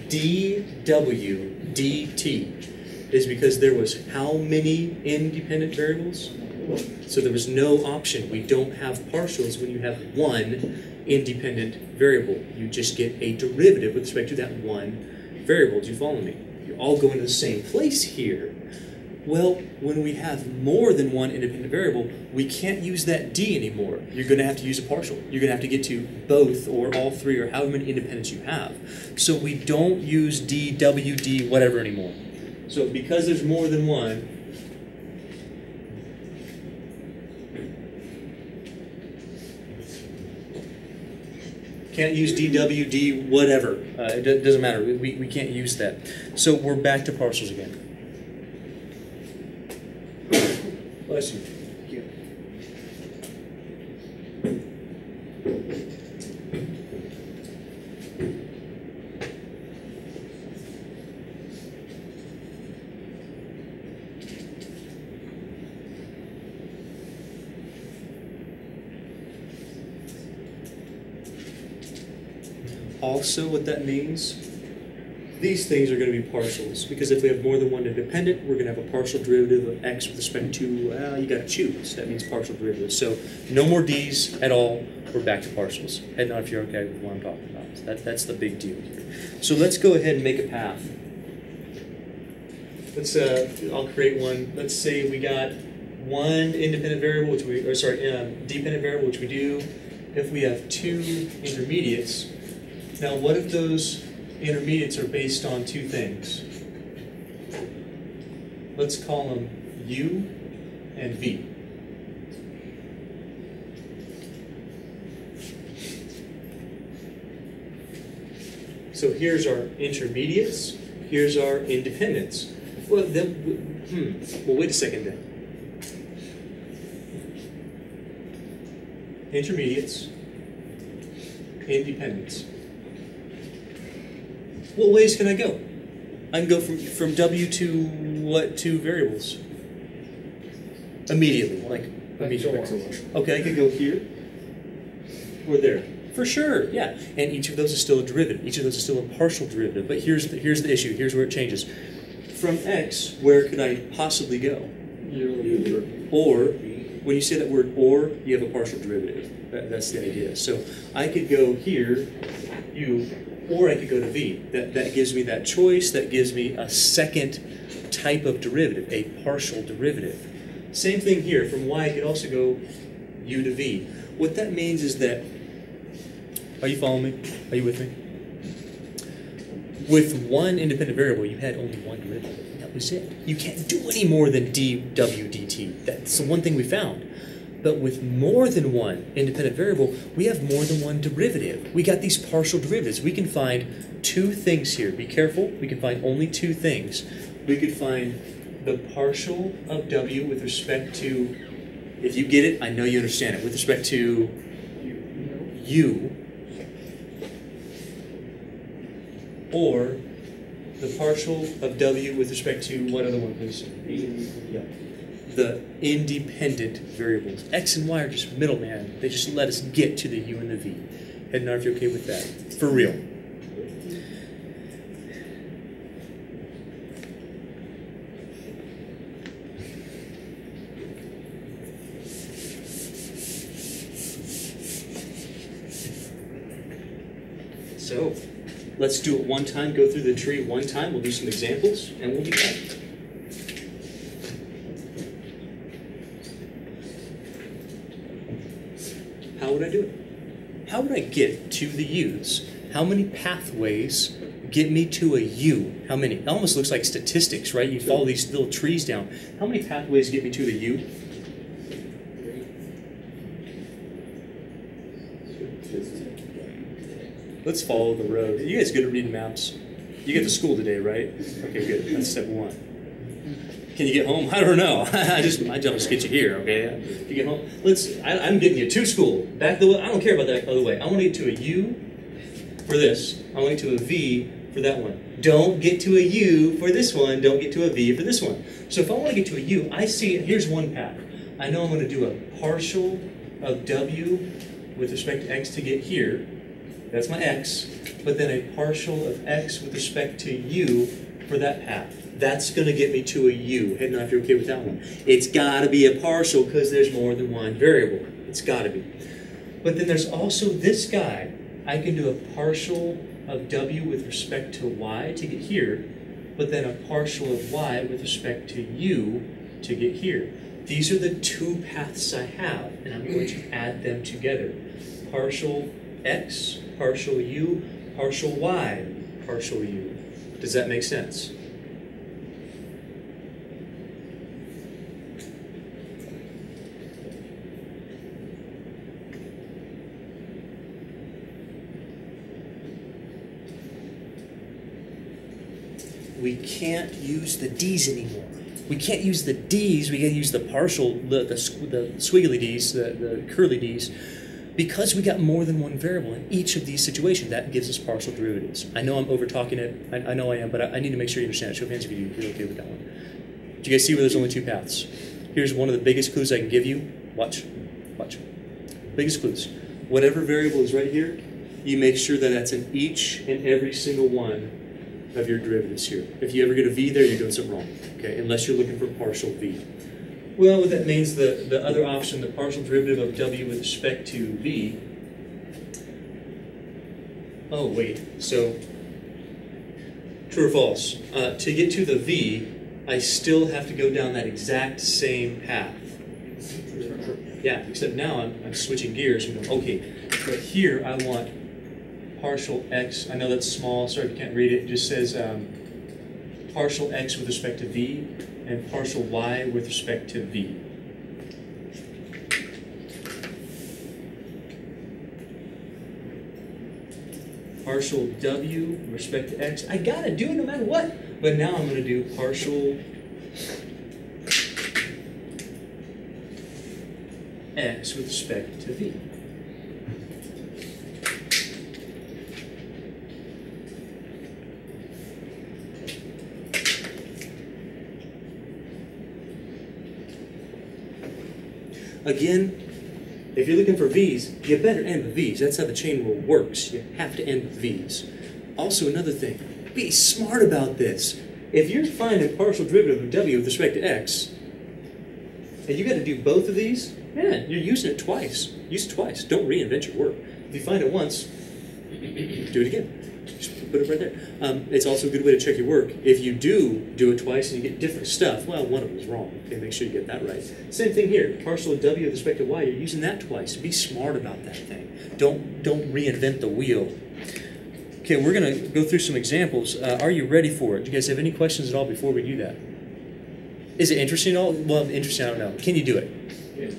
dw dt is because there was how many independent variables? So there was no option. We don't have partials when you have one independent variable. You just get a derivative with respect to that one variable. Do you follow me? You all go into the same place here. Well, when we have more than one independent variable, we can't use that d anymore. You're going to have to use a partial. You're going to have to get to both or all three or however many independents you have. So we don't use d, w, d, whatever anymore. So because there's more than one, can't use d, w, d, whatever. Uh, it doesn't matter. We, we can't use that. So we're back to partials again. Bless you. Thank you. Also, what that means, these things are going to be partials, because if we have more than one independent, we're going to have a partial derivative of x with respect to, well, you got to choose. That means partial derivatives. So no more d's at all. We're back to partials. Head nod if you're okay with what I'm talking about. So that, that's the big deal here. So let's go ahead and make a path. Let's, uh, I'll create one. Let's say we got one independent variable, which we, or sorry, uh, dependent variable, which we do. If we have two intermediates, now what if those intermediates are based on two things? Let's call them u and v. So here's our intermediates, here's our independents. Well, then, hmm, well, wait a second then. Intermediates, independents. What ways can I go? I can go from, from W to what two variables? Immediately, like immediately. Okay, I could go here or there. For sure, yeah. And each of those is still a derivative. Each of those is still a partial derivative. But here's the, here's the issue. Here's where it changes. From x, where could I possibly go? Or, when you say that word or, you have a partial derivative. That, that's the idea. So I could go here, u, or I could go to v. That, that gives me that choice. That gives me a second type of derivative, a partial derivative. Same thing here. From y, I could also go u to v. What that means is that, are you following me? Are you with me? With one independent variable, you had only one derivative. That was it. You can't do any more than dw dt. That's the one thing we found. But with more than one independent variable, we have more than one derivative. We got these partial derivatives. We can find two things here. Be careful. We can find only two things. We could find the partial of w with respect to, if you get it, I know you understand it, with respect to u, or the partial of w with respect to what other one, please? Yeah. The independent variables. X and y are just middleman. They just let us get to the u and the v. Head nod if you're okay with that. For real. So, let's do it one time, go through the tree one time. We'll do some examples, and we'll be back. How would I do it? How would I get to the u's? How many pathways get me to a u? How many? It almost looks like statistics, right? You follow these little trees down. How many pathways get me to the u? Let's follow the road. You guys good at reading maps? You get to school today, right? Okay, good. That's step one. Can you get home? I don't know. I just my job is to get you here, okay? You get home. Let's. I, I'm getting you to school. Back the way. I don't care about that other way. I want to get to a U for this. I want to get to a V for that one. Don't get to a U for this one. Don't get to a V for this one. So if I want to get to a U, I see. Here's one path. I know I'm going to do a partial of W with respect to X to get here. That's my X. But then a partial of X with respect to U for that path. That's going to get me to a U. Head nod if you're okay with that one. It's got to be a partial because there's more than one variable. It's got to be. But then there's also this guy. I can do a partial of W with respect to Y to get here, but then a partial of Y with respect to U to get here. These are the two paths I have, and I'm going to add them together. Partial X, partial U, partial Y, partial U. Does that make sense? We can't use the D's anymore. We can't use the D's, we gotta use the partial, the, the, the squiggly D's, the, the curly D's, because we got more than one variable in each of these situations. That gives us partial derivatives. I know I'm over-talking it, I, I know I am, but I, I need to make sure you understand it. Show of hands if you do, you're okay with that one. Do you guys see where there's only two paths? Here's one of the biggest clues I can give you. Watch, watch. Biggest clues. Whatever variable is right here, you make sure that that's in each and every single one of your derivatives here. If you ever get a V there, you're doing something wrong, okay? Unless you're looking for partial V. Well, what that means, the, the other option, the partial derivative of W with respect to V. Oh, wait, so, true or false? Uh, to get to the V, I still have to go down that exact same path. Yeah, except now I'm, I'm switching gears and going, okay, but here I want partial X, I know that's small, sorry if you can't read it, it just says um, partial X with respect to V and partial Y with respect to V. Partial W with respect to X, I gotta do it no matter what, but now I'm gonna do partial X with respect to V. Again, if you're looking for V's, you better end with V's. That's how the chain rule works. You have to end with V's. Also, another thing, be smart about this. If you're finding partial derivative of W with respect to X, and you got to do both of these, man, you're using it twice. Use it twice. Don't reinvent your work. If you find it once, do it again. Just put it right there. Um, it's also a good way to check your work. If you do do it twice and you get different stuff, well, one of them is wrong. Okay, make sure you get that right. Same thing here. Partial of w with respect to y, you're using that twice. Be smart about that thing. Don't, don't reinvent the wheel. Okay, we're going to go through some examples. Uh, are you ready for it? Do you guys have any questions at all before we do that? Is it interesting at all? Well, interesting, I don't know. Can you do it? Yeah.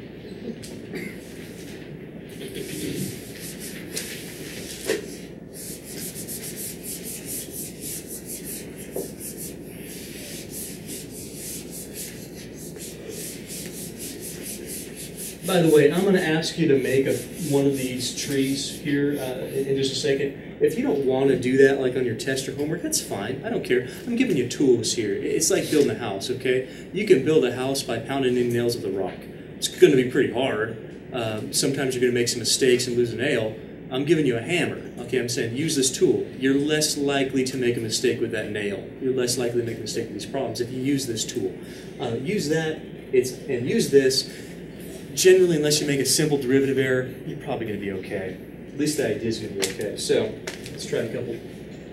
By the way, I'm going to ask you to make a, one of these trees here uh, in, in just a second. If you don't want to do that, like on your test or homework, that's fine. I don't care. I'm giving you tools here. It's like building a house, okay? You can build a house by pounding in nails with a rock. It's going to be pretty hard. Um, sometimes you're going to make some mistakes and lose a nail. I'm giving you a hammer, okay? I'm saying use this tool. You're less likely to make a mistake with that nail. You're less likely to make a mistake with these problems if you use this tool. Uh, use that it's, and use this. Generally, unless you make a simple derivative error, you're probably going to be okay. At least the idea is going to be okay. So let's try a couple.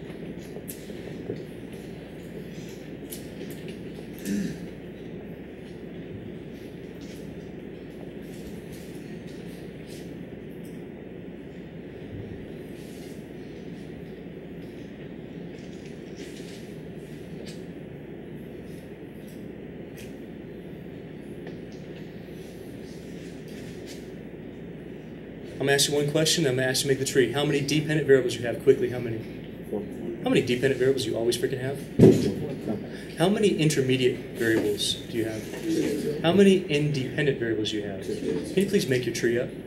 I'm going to ask you one question. I'm going to ask you to make the tree. How many dependent variables you have? Quickly, how many? How many dependent variables do you always freaking have? How many intermediate variables do you have? How many independent variables do you have? Can you please make your tree up?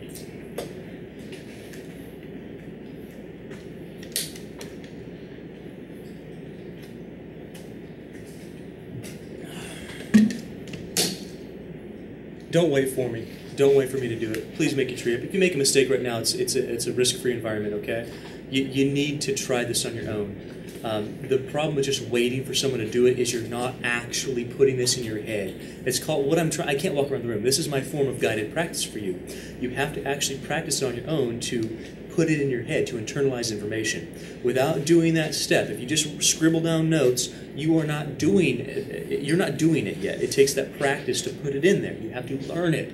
Don't wait for me. Don't wait for me to do it. Please make your tree up. If you make a mistake right now, it's it's a, it's a risk-free environment, okay? You, you need to try this on your own. Um, the problem with just waiting for someone to do it is you're not actually putting this in your head. It's called, what I'm trying, I can't walk around the room. This is my form of guided practice for you. You have to actually practice it on your own to put it in your head, to internalize information. Without doing that step, if you just scribble down notes, you are not doing it, you're not doing it yet. It takes that practice to put it in there. You have to learn it.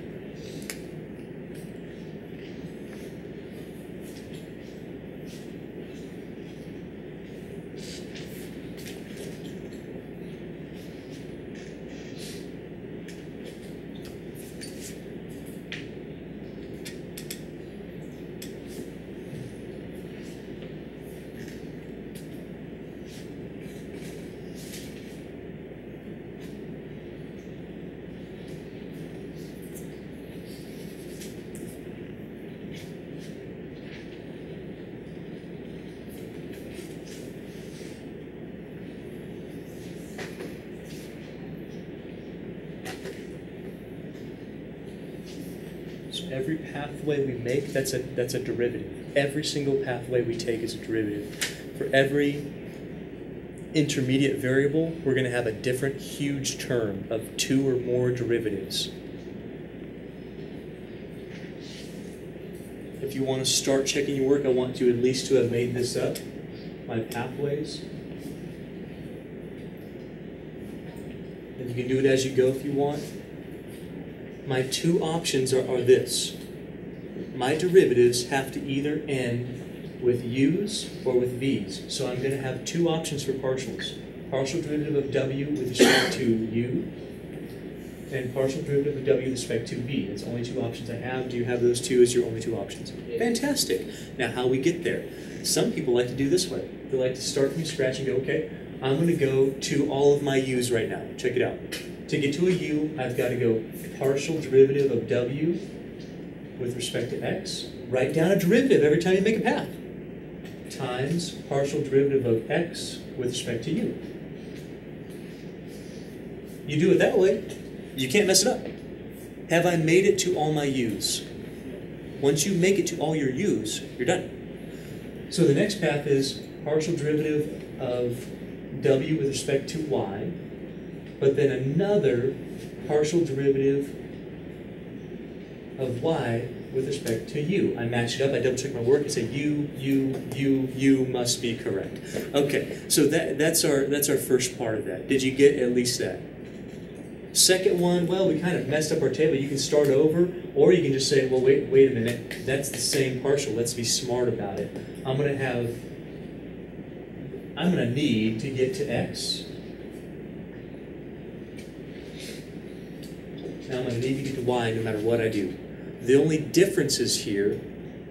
Every pathway we make, that's a, that's a derivative. Every single pathway we take is a derivative. For every intermediate variable, we're going to have a different huge term of two or more derivatives. If you want to start checking your work, I want you at least to have made this up, my pathways. And you can do it as you go if you want. My two options are, are this. My derivatives have to either end with u's or with v's. So I'm going to have two options for partials. Partial derivative of w with respect to u, and partial derivative of w with respect to v. That's only two options I have. Do you have those two as your only two options? Fantastic. Now how we get there. Some people like to do this way. They like to start from scratch and go, okay, I'm going to go to all of my u's right now. Check it out. To get to a u, I've got to go partial derivative of w with respect to x. Write down a derivative every time you make a path. Times partial derivative of x with respect to u. You do it that way, you can't mess it up. Have I made it to all my u's? Once you make it to all your u's, you're done. So the next path is partial derivative of w with respect to y, but then another partial derivative of y with respect to u. I match it up, I double check my work, and say u, u, u, u must be correct. Okay, so that, that's, our, that's our first part of that. Did you get at least that? Second one, well, we kind of messed up our table. You can start over, or you can just say, well, wait, wait a minute, that's the same partial. Let's be smart about it. I'm going to have, I'm going to need to get to x. Now I'm going to need to get to y no matter what I do. The only differences here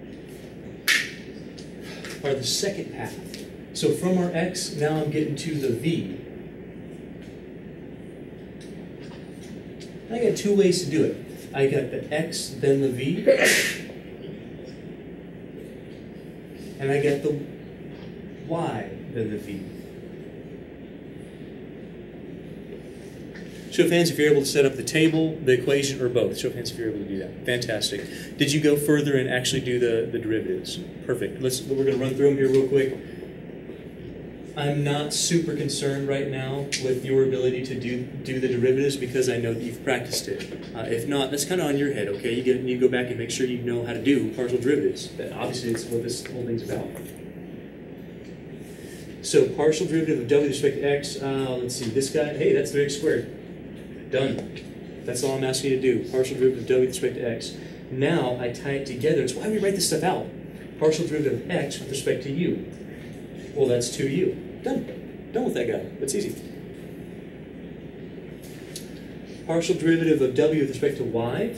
are the second path. So from our x, now I'm getting to the v. I got two ways to do it. I got the x, then the v. And I got the y, then the v. Show of hands if you're able to set up the table, the equation, or both. Show of hands if you're able to do that. Fantastic. Did you go further and actually do the, the derivatives? Perfect. Let's, we're going to run through them here real quick. I'm not super concerned right now with your ability to do, do the derivatives because I know that you've practiced it. Uh, if not, that's kind of on your head, okay? You get, you go back and make sure you know how to do partial derivatives. That obviously, it's what this whole thing's about. So partial derivative of w with respect to x, uh, let's see, this guy, hey, that's three x squared. Done. That's all I'm asking you to do. Partial derivative of w with respect to x. Now I tie it together. It's why we write this stuff out. Partial derivative of x with respect to u. Well, that's two u. Done. Done with that guy. That's easy. Partial derivative of w with respect to y.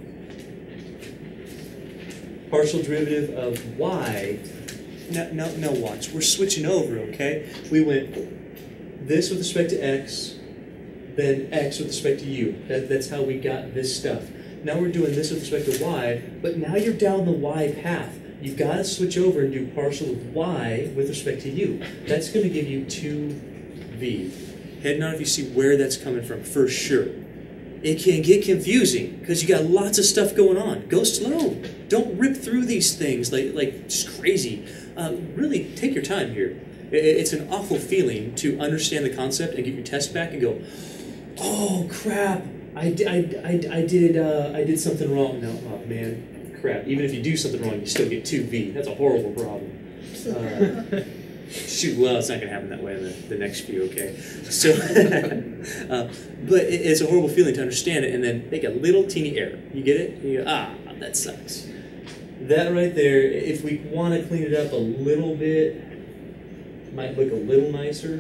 Partial derivative of y. No, no, no, watch. We're switching over, okay? We went this with respect to x, then x with respect to u. That, that's how we got this stuff. Now we're doing this with respect to y, but now you're down the y path. You've got to switch over and do partial of y with respect to u. That's going to give you two v. Head nod if you see where that's coming from, for sure. It can get confusing because you got lots of stuff going on. Go slow. Don't rip through these things like, like just crazy. Uh, really take your time here. It's an awful feeling to understand the concept and get your test back and go, oh crap, I, I, I, I did uh, I did something wrong. No, oh man, crap. Even if you do something wrong, you still get two v. That's a horrible problem. Uh, shoot, well, it's not going to happen that way in the, the next few, okay? So, uh, but it, it's a horrible feeling to understand it and then make a little teeny error. You get it? You go, ah, that sucks. That right there, if we want to clean it up a little bit, might look a little nicer.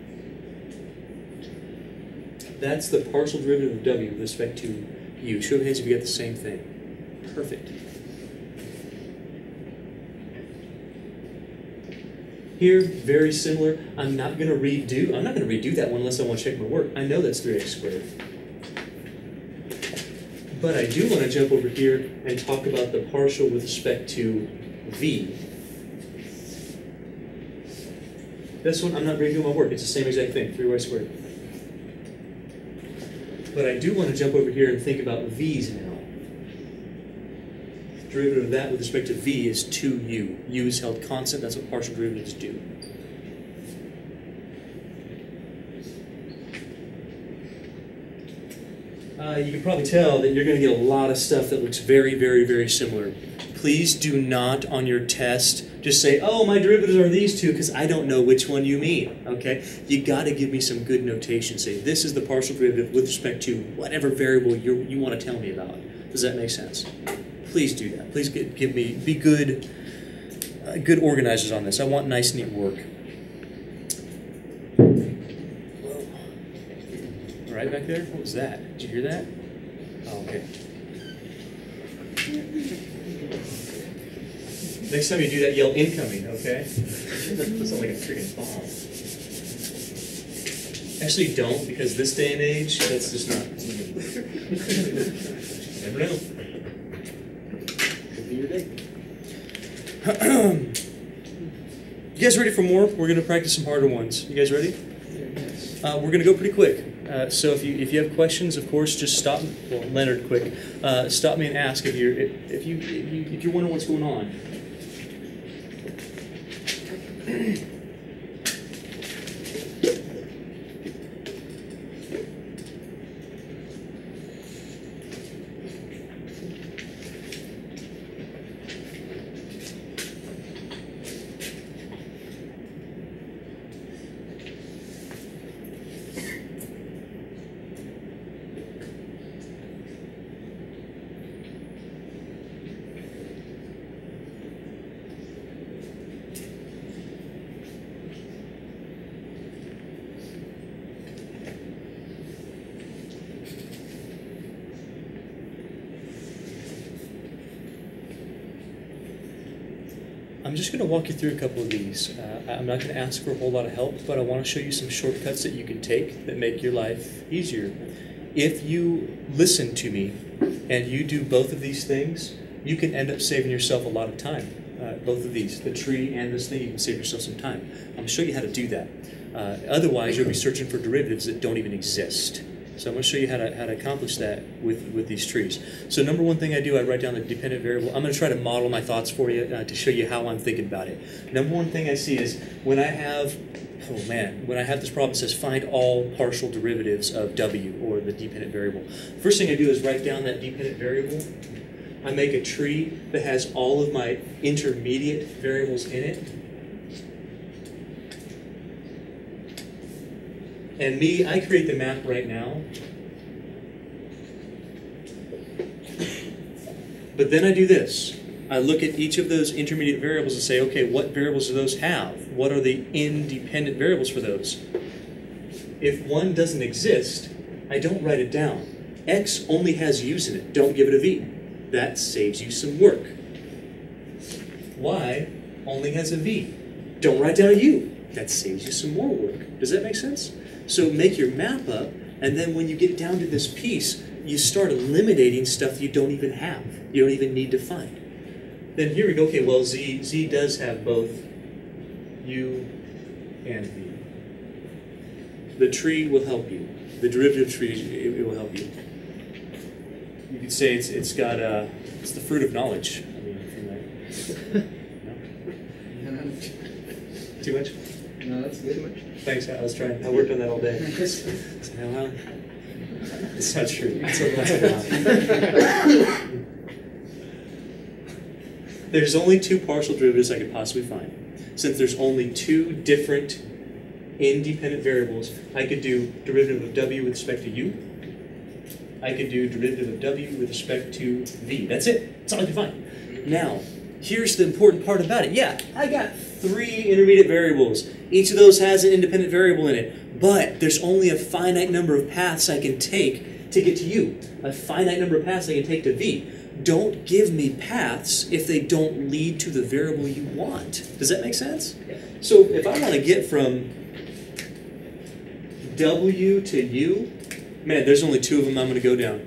That's the partial derivative of w with respect to u. Show of hands if you get the same thing. Perfect. Here, very similar. I'm not going to redo. I'm not going to redo that one unless I want to check my work. I know that's three x squared. But I do want to jump over here and talk about the partial with respect to v. This one, I'm not redoing my work. It's the same exact thing, three y squared. But I do want to jump over here and think about v's now. Derivative of that with respect to v is two u. U is held constant. That's what partial derivatives do. Uh, you can probably tell that you're going to get a lot of stuff that looks very, very, very similar. Please do not, on your test, just say, oh, my derivatives are these two, because I don't know which one you mean, okay? You got to give me some good notation. Say, this is the partial derivative with respect to whatever variable you you want to tell me about. Does that make sense? Please do that. Please get, give me, be good, uh, good organizers on this. I want nice, neat work. Right back there? What was that? Did you hear that? Oh, okay. Next time you do that, yell incoming, okay? That sounds like a freaking bomb. Actually, don't, because this day and age, that's just not. Never know. Could be your day. You guys ready for more? We're going to practice some harder ones. You guys ready? Yes. Uh, we're going to go pretty quick. Uh, so if you if you have questions, of course, just stop. Well, Leonard, quick, uh, stop me and ask if you're if, if you if you if you're wondering what's going on. I'm just going to walk you through a couple of these. Uh, I'm not going to ask for a whole lot of help, but I want to show you some shortcuts that you can take that make your life easier. If you listen to me and you do both of these things, you can end up saving yourself a lot of time. Uh, both of these, the tree and this thing, you can save yourself some time. I'm going to show you how to do that. Uh, otherwise, you'll be searching for derivatives that don't even exist. So I'm going to show you how to, how to accomplish that with, with these trees. So number one thing I do, I write down the dependent variable. I'm going to try to model my thoughts for you uh, to show you how I'm thinking about it. Number one thing I see is when I have, oh man, when I have this problem that says find all partial derivatives of w, or the dependent variable. First thing I do is write down that dependent variable. I make a tree that has all of my intermediate variables in it. And me, I create the map right now. But then I do this. I look at each of those intermediate variables and say, okay, what variables do those have? What are the independent variables for those? If one doesn't exist, I don't write it down. X only has u's in it. Don't give it a v. That saves you some work. Y only has a v. Don't write down a u. That saves you some more work. Does that make sense? So make your map up, and then when you get down to this piece, you start eliminating stuff you don't even have. You don't even need to find. Then here we go, okay, well, Z, Z does have both U and V. The tree will help you. The derivative tree, it, it will help you. You could say it's, it's got, uh, it's the fruit of knowledge. I mean, from there. No? Too much? No, that's good. Too much. Thanks, I was trying, I worked on that all day. So, well, it's not true. It's a lot. There's only two partial derivatives I could possibly find. Since there's only two different independent variables, I could do derivative of w with respect to u. I could do derivative of w with respect to v. That's it. That's all I can find. Now, here's the important part about it. Yeah, I got three intermediate variables. Each of those has an independent variable in it, but there's only a finite number of paths I can take to get to u. A finite number of paths I can take to v. Don't give me paths if they don't lead to the variable you want. Does that make sense? So if I want to get from w to u, man, there's only two of them I'm going to go down.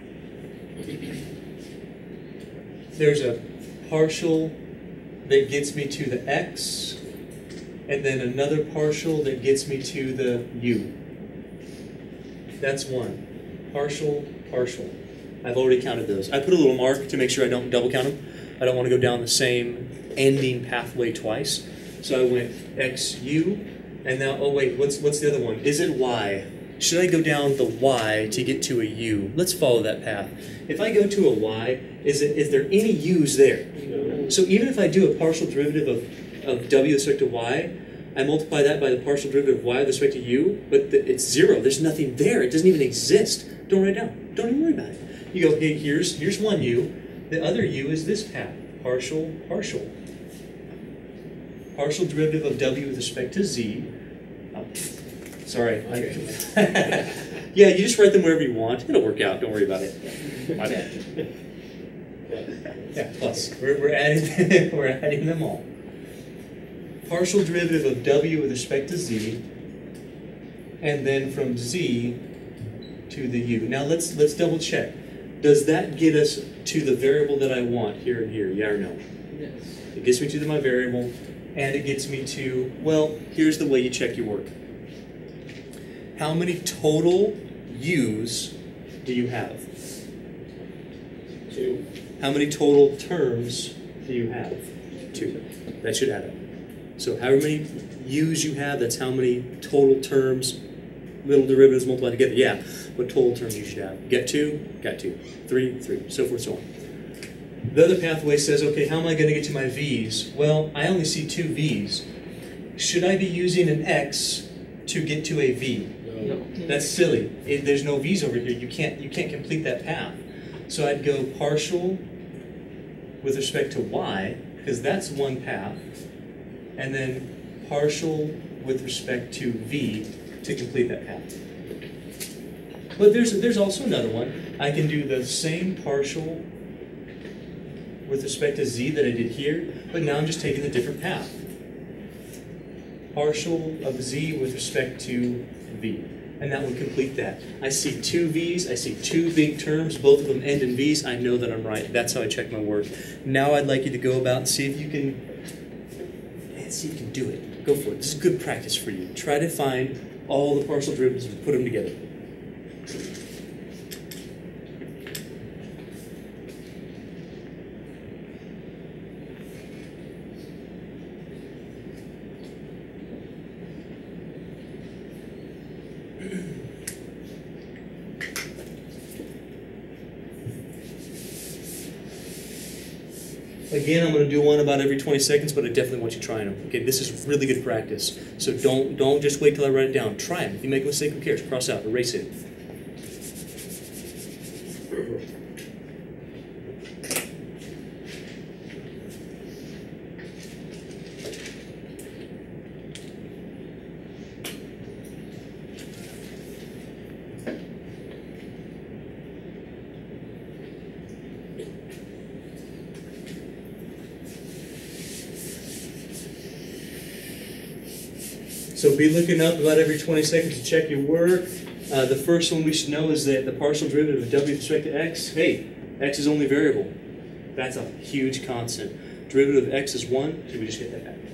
There's a partial that gets me to the x, and then another partial that gets me to the u. That's one. Partial, partial. I've already counted those. I put a little mark to make sure I don't double count them. I don't want to go down the same ending pathway twice. So I went xu, and now, oh wait, what's, what's the other one? Is it y? Should I go down the y to get to a u? Let's follow that path. If I go to a y, is, it, is there any u's there? No. So even if I do a partial derivative of, of w with respect to y, I multiply that by the partial derivative of y with respect to u, but the, it's zero. There's nothing there. It doesn't even exist. Don't write it down. Don't even worry about it. You go, hey, here's, here's one u. The other u is this path. Partial, partial. Partial derivative of w with respect to z. Oh, sorry. Okay. I, yeah, you just write them wherever you want. It'll work out. Don't worry about it. My bad. Yeah, plus. We're, we're, adding, we're adding them all. Partial derivative of w with respect to z, and then from z to the u. Now let's let's double check. Does that get us to the variable that I want here and here? Yeah or no? Yes. It gets me to my variable, and it gets me to, well, here's the way you check your work. How many total u's do you have? Two. How many total terms do you have? Two. That should add up. So however many u's you have, that's how many total terms, little derivatives multiplied together. Yeah, what total terms you should have. Get two, got two. Three, three, so forth, so on. The other pathway says, okay, how am I going to get to my v's? Well, I only see two v's. Should I be using an x to get to a v? No. That's silly. It, there's no v's over here. You can't, you can't complete that path. So I'd go partial with respect to y, because that's one path, and then partial with respect to v to complete that path. But there's, there's also another one. I can do the same partial with respect to z that I did here, but now I'm just taking a different path. Partial of z with respect to v. And that would complete that. I see two v's, I see two big terms, both of them end in v's, I know that I'm right. That's how I check my work. Now I'd like you to go about and see if you can, man, see if you can do it. Go for it. This is good practice for you. Try to find all the partial derivatives and put them together. Again, I'm going to do one about every twenty seconds, but I definitely want you trying them. Okay, this is really good practice. So don't don't just wait till I write it down. Try them. If you make a mistake, who cares? Cross out, erase it. So be looking up about every twenty seconds to check your work. Uh, the first one we should know is that the partial derivative of w with respect to x, hey, x is only variable. That's a huge constant. Derivative of x is one, so we just get that back.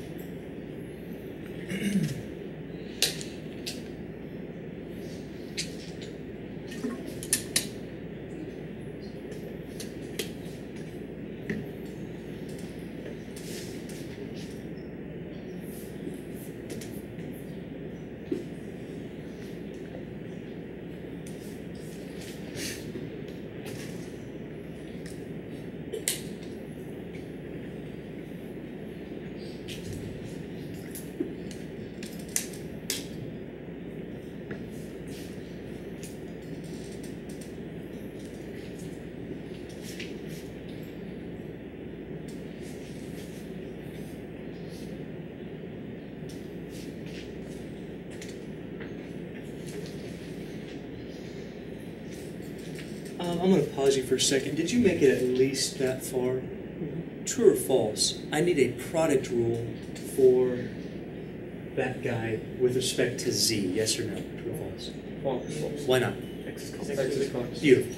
Um, I'm going to pause you for a second. Did you make it at least that far? Mm-hmm. True or false? I need a product rule for that guy with respect to z. Yes or no? True or false? False. Why not? X is constant. Beautiful.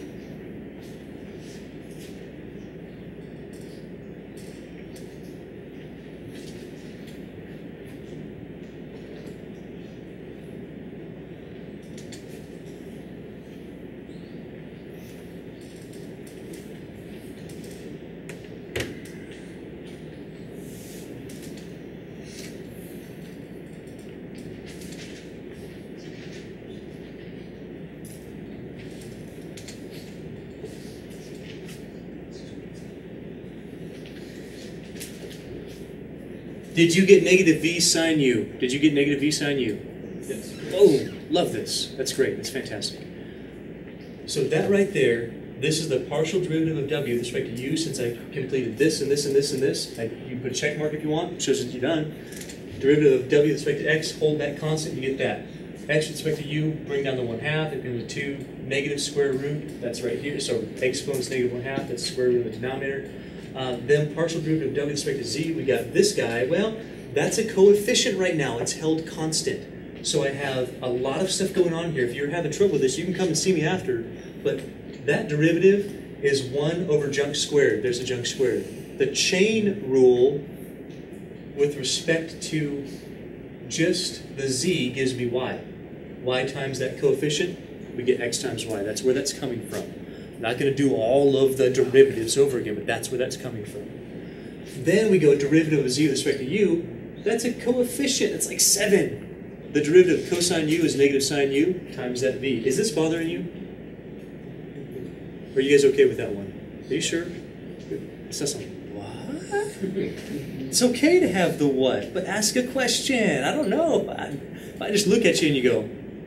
Did you get negative v sine u? Did you get negative v sine u? Yes. Oh, love this. That's great. That's fantastic. So that right there, this is the partial derivative of w with respect to u. Since I completed this and this and this and this, I, you put a check mark if you want. It shows that you're done. Derivative of w with respect to x, hold that constant, you get that. X with respect to u, bring down to one half. It becomes a two negative square root. That's right here. So exponent's negative one half. That's the square root of the denominator. Uh, then partial derivative of w with respect to z, we got this guy. Well, that's a coefficient right now. It's held constant. So I have a lot of stuff going on here. If you're having trouble with this, you can come and see me after. But that derivative is one over junk squared. There's a junk squared. The chain rule with respect to just the z gives me y. Y times that coefficient, we get x times y. That's where that's coming from. I'm not going to do all of the derivatives over again, but that's where that's coming from. Then we go derivative of z with respect to u. That's a coefficient. It's like seven. The derivative of cosine u is negative sine u times that v. Is this bothering you? Or are you guys okay with that one? Are you sure? It says something. What? It's okay to have the what, but ask a question. I don't know. I, I just look at you and you go,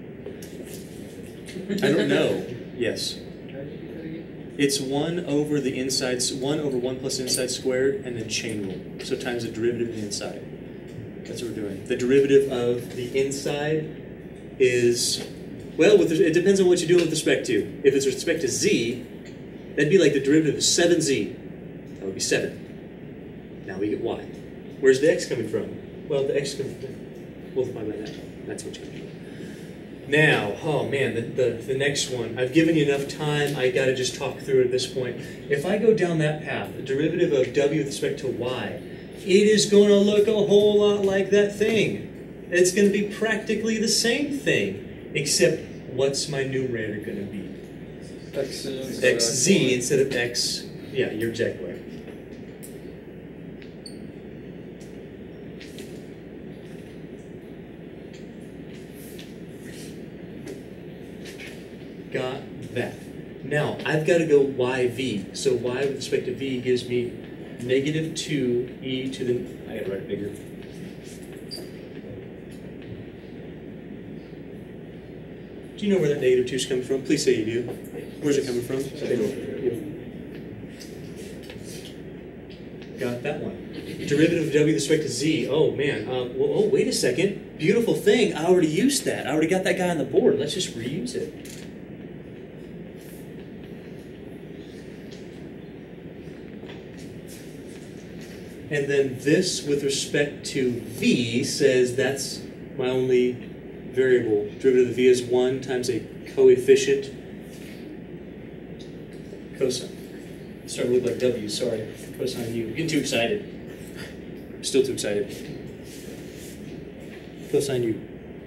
I don't know. Yes. It's one over the inside, one over one plus inside squared, and then chain rule. So times the derivative of the inside. That's what we're doing. The derivative of the inside is, well, with, it depends on what you do with respect to. If it's with respect to z, that'd be like the derivative of seven z That would be seven. Now we get y. Where's the x coming from? Well, the x comes from, multiply by that. That's what you do. Now, oh man, the, the, the next one. I've given you enough time. I got to just talk through it at this point. If I go down that path, the derivative of w with respect to y, it is going to look a whole lot like that thing. It's going to be practically the same thing, except what's my numerator going to be? X, xz instead of x. Yeah, you're exactly right. Got that. Now, I've got to go yv. So y with respect to v gives me negative two e to the... I got to write it bigger. Do you know where that negative two is coming from? Please say you do. Where's it coming from? Got that one. Derivative of w with respect to z. Oh, man. Uh, well, oh, wait a second. Beautiful thing. I already used that. I already got that guy on the board. Let's just reuse it. And then this, with respect to v, says that's my only variable. Derivative of v is one times a coefficient cosine. It's starting to look like w, sorry. Cosine u. I'm getting too excited. I'm still too excited. Cosine u.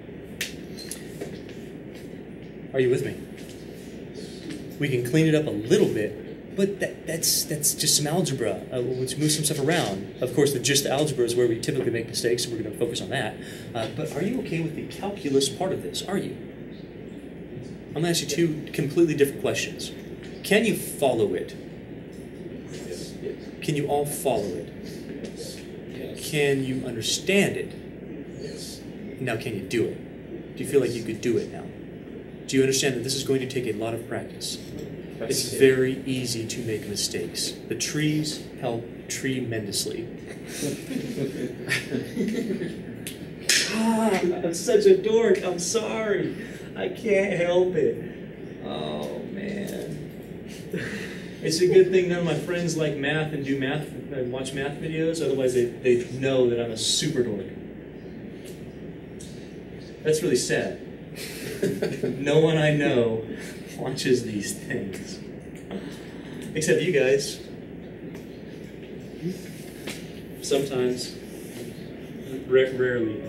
Are you with me? We can clean it up a little bit. But that, that's that's just some algebra. Uh, let's move some stuff around. Of course, the just algebra is where we typically make mistakes, so we're going to focus on that. Uh, but are you okay with the calculus part of this? Are you? I'm going to ask you two completely different questions. Can you follow it? Yes. Can you all follow it? Yes. Can you understand it? Yes. Now, can you do it? Do you feel like you could do it now? Do you understand that this is going to take a lot of practice? It's very easy to make mistakes. The trees help tremendously. Ah, I'm such a dork. I'm sorry. I can't help it. Oh, man. It's a good thing none of my friends like math and do math and watch math videos. Otherwise, they, they know that I'm a super dork. That's really sad. No one I know watches these things. Except you guys. Sometimes. Ra- rarely.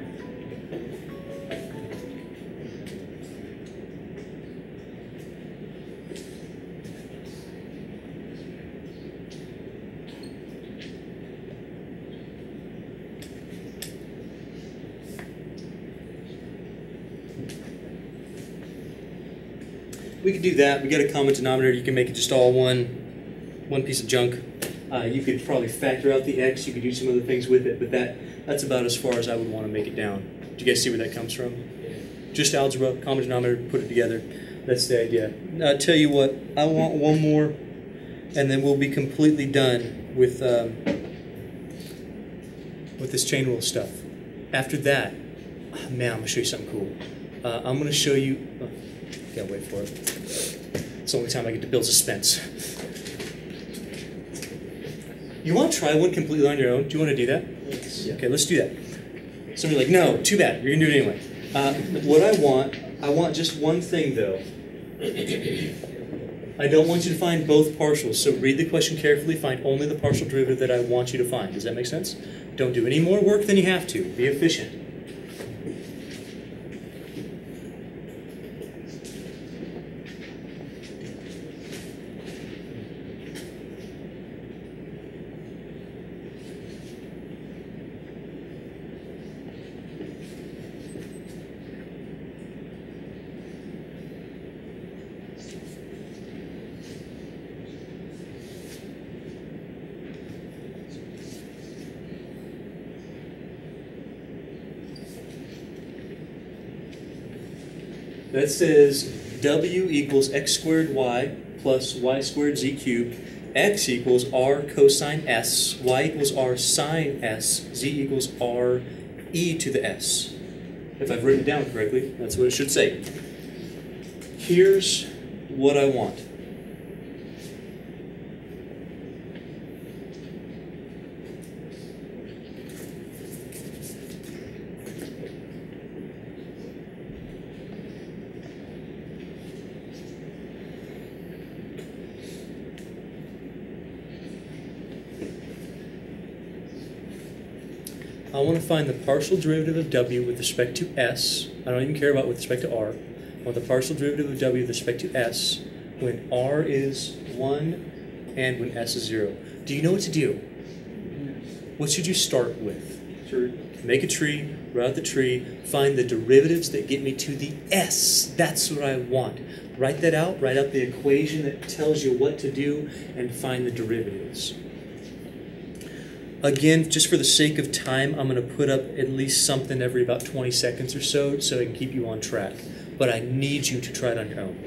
We could do that. We got a common denominator. You can make it just all one, one piece of junk. Uh, you could probably factor out the x. You could do some other things with it, but that that's about as far as I would want to make it down. Do you guys see where that comes from? Just algebra, common denominator, put it together. That's the idea. Now, I'll tell you what. I want one more, and then we'll be completely done with um, with this chain rule stuff. After that, oh, man, I'm gonna show you something cool. Uh, I'm gonna show you. Oh, Can't wait for it. It's the only time I get to build suspense. You want to try one completely on your own? Do you want to do that? Yes. Okay, let's do that. Somebody's like, no, too bad. You're going to do it anyway. Uh, what I want, I want just one thing, though. I don't want you to find both partials, so read the question carefully. Find only the partial derivative that I want you to find. Does that make sense? Don't do any more work than you have to. Be efficient. That says w equals x squared y plus y squared z cubed. X equals r cosine s. Y equals r sine s. Z equals r e to the s. If I've written it down correctly, that's what it should say. Here's what I want. I want to find the partial derivative of w with respect to s. I don't even care about with respect to r. I want the partial derivative of w with respect to s when r is one and when s is zero. Do you know what to do? What should you start with? True. Make a tree, write out the tree, find the derivatives that get me to the s. That's what I want. Write that out, write out the equation that tells you what to do, and find the derivatives. Again, just for the sake of time, I'm going to put up at least something every about twenty seconds or so, so I can keep you on track. But I need you to try it on your own.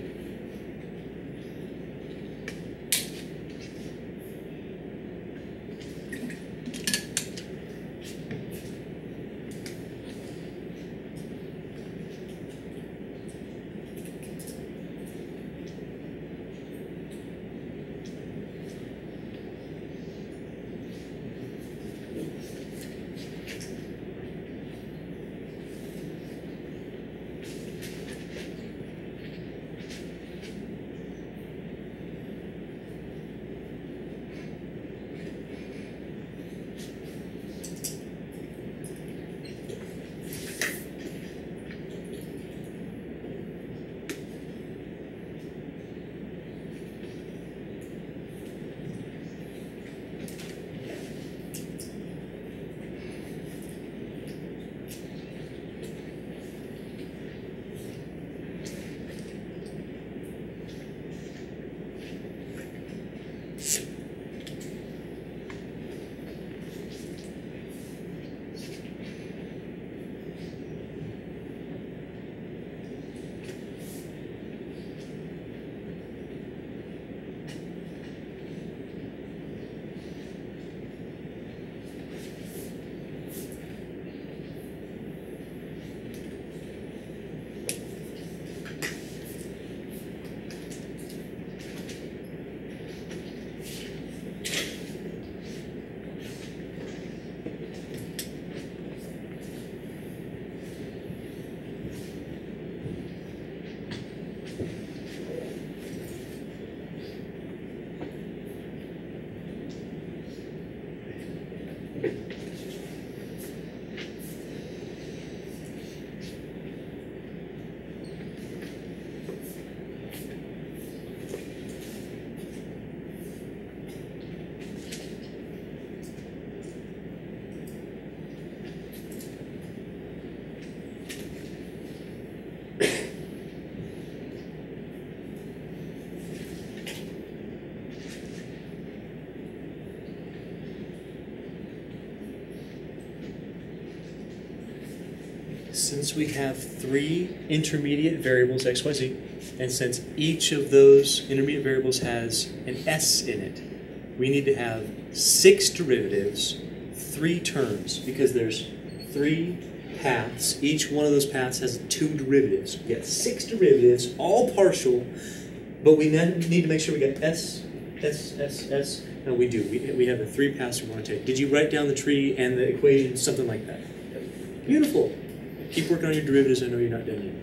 Since we have three intermediate variables, x, y, z, and since each of those intermediate variables has an s in it, we need to have six derivatives, three terms, because there's three paths. Each one of those paths has two derivatives. We got six derivatives, all partial, but we need to make sure we got s, s, s, s. No, we do. We, we have the three paths we want to take. Did you write down the tree and the equation, something like that? Beautiful. Keep working on your derivatives. I know you're not done yet.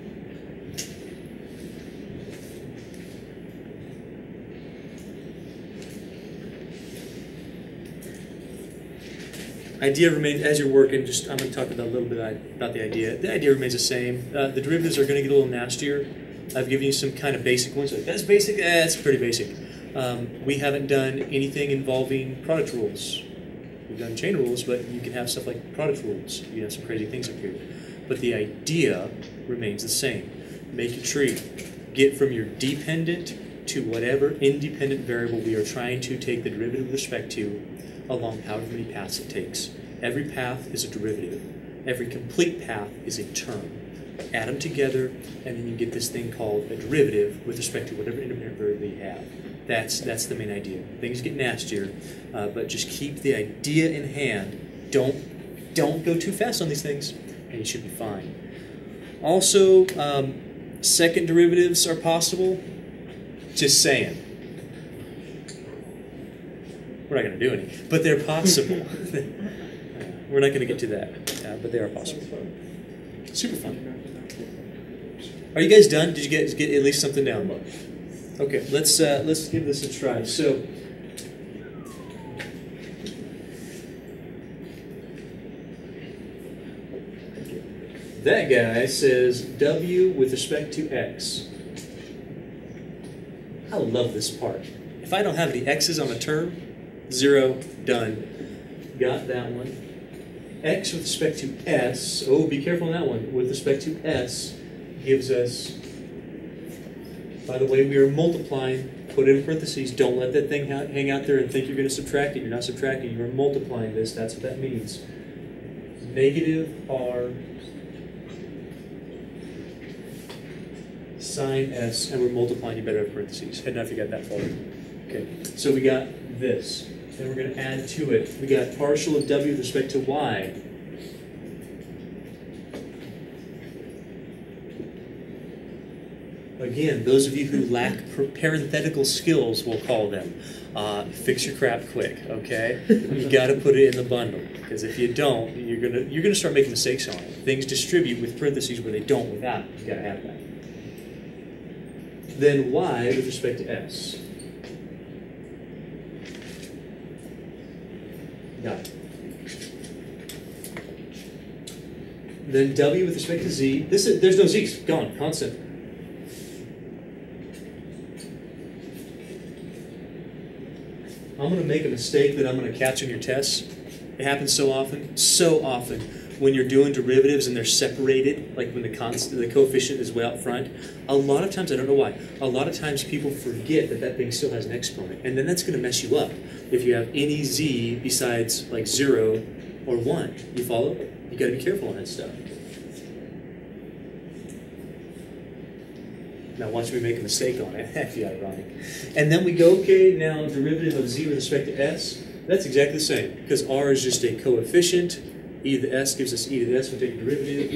Idea remains, as you're working, just I'm going to talk about a little bit about the idea. The idea remains the same. Uh, the derivatives are going to get a little nastier. I've given you some kind of basic ones. Like, that's basic? Eh, that's pretty basic. Um, we haven't done anything involving product rules. We've done chain rules, but you can have stuff like product rules. You can have some crazy things up here. But the idea remains the same. Make a tree. Get from your dependent to whatever independent variable we are trying to take the derivative with respect to along however many paths it takes. Every path is a derivative. Every complete path is a term. Add them together, and then you get this thing called a derivative with respect to whatever independent variable you have. That's, that's the main idea. Things get nastier, uh, but just keep the idea in hand. Don't, don't go too fast on these things, and you should be fine. Also, um, second derivatives are possible. Just saying. We're not going to do any, but they're possible. We're not going to get to that, uh, but they are possible. Super fun. Are you guys done? Did you get, get at least something down? Okay, let's uh, let's give this a try. So, That guy says w with respect to x. I love this part. If I don't have any x's on a term, zero, done. Got that one. X with respect to s, oh, be careful on that one. With respect to s gives us, by the way, we are multiplying, put it in parentheses, don't let that thing ha hang out there and think you're going to subtract it. You're not subtracting, you're multiplying this, that's what that means. Negative r sine s, and we're multiplying, you better have parentheses. I don't know if you got that far. Okay, so we got this. Then we're going to add to it. We got partial of w with respect to y. Again, those of you who lack parenthetical skills, we'll call them. Uh, fix your crap quick, okay? You got to put it in the bundle, because if you don't, you're gonna you're gonna start making mistakes on it. Things distribute with parentheses where they don't without. You got to have that. Then y with respect to s. Got it. Then w with respect to z. This is, there's no z's. Gone. Constant. I'm going to make a mistake that I'm going to catch on your tests. It happens so often, so often, when you're doing derivatives and they're separated, like when the constant, the coefficient is way out front. A lot of times, I don't know why, a lot of times people forget that that thing still has an exponent, and then that's going to mess you up if you have any z besides like zero or one. You follow? You got to be careful on that stuff. Now watch me make a mistake on it. That'd be ironic. And then we go, okay, now derivative of z with respect to s. That's exactly the same, because r is just a coefficient. E to the s gives us e to the s. We'll take a derivative.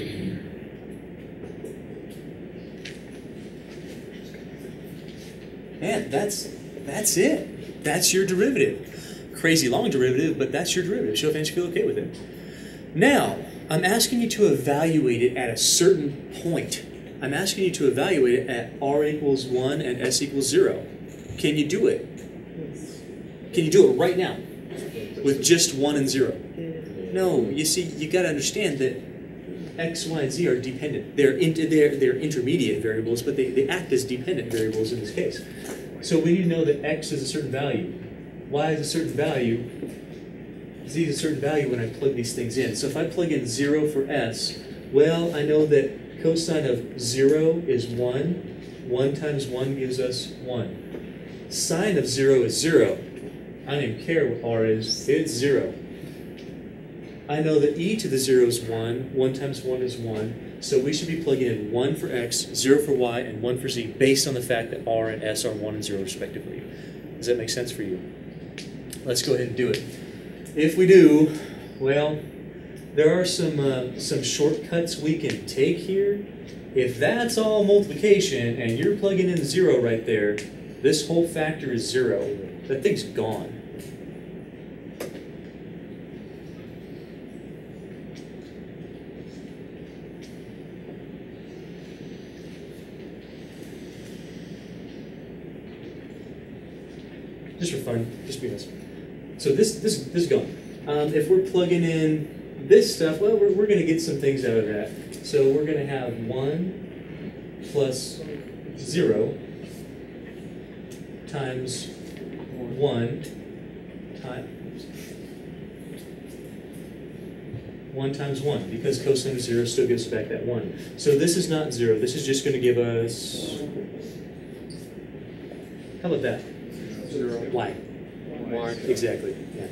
And that's, that's it. That's your derivative. Crazy long derivative, but that's your derivative. Show if you feel okay with it. Now, I'm asking you to evaluate it at a certain point. I'm asking you to evaluate it at r equals one and s equals zero. Can you do it? Can you do it right now with just one and zero? No. You see, you got to understand that x, y, and z are dependent. They're, in, they're, they're intermediate variables, but they, they act as dependent variables in this case. So we need to know that x is a certain value, y is a certain value, z is a certain value when I plug these things in. So if I plug in zero for s, well, I know that cosine of zero is one. one times one gives us one. Sine of zero is zero. I don't even care what r is. It's zero. I know that e to the zero is one. one times one is one. So we should be plugging in one for x, zero for y, and one for z based on the fact that r and s are one and zero respectively. Does that make sense for you? Let's go ahead and do it. If we do, well, there are some, uh, some shortcuts we can take here. If that's all multiplication and you're plugging in zero right there, this whole factor is zero. That thing's gone. Just for fun, just be honest. So this, this, this is gone. Um, if we're plugging in this stuff, well, we're, we're going to get some things out of that. So we're going to have one plus zero times one times one times one, because cosine of zero still gives back that one. So this is not zero. This is just going to give us, how about that? Zero. Y. Y. Exactly. Yeah.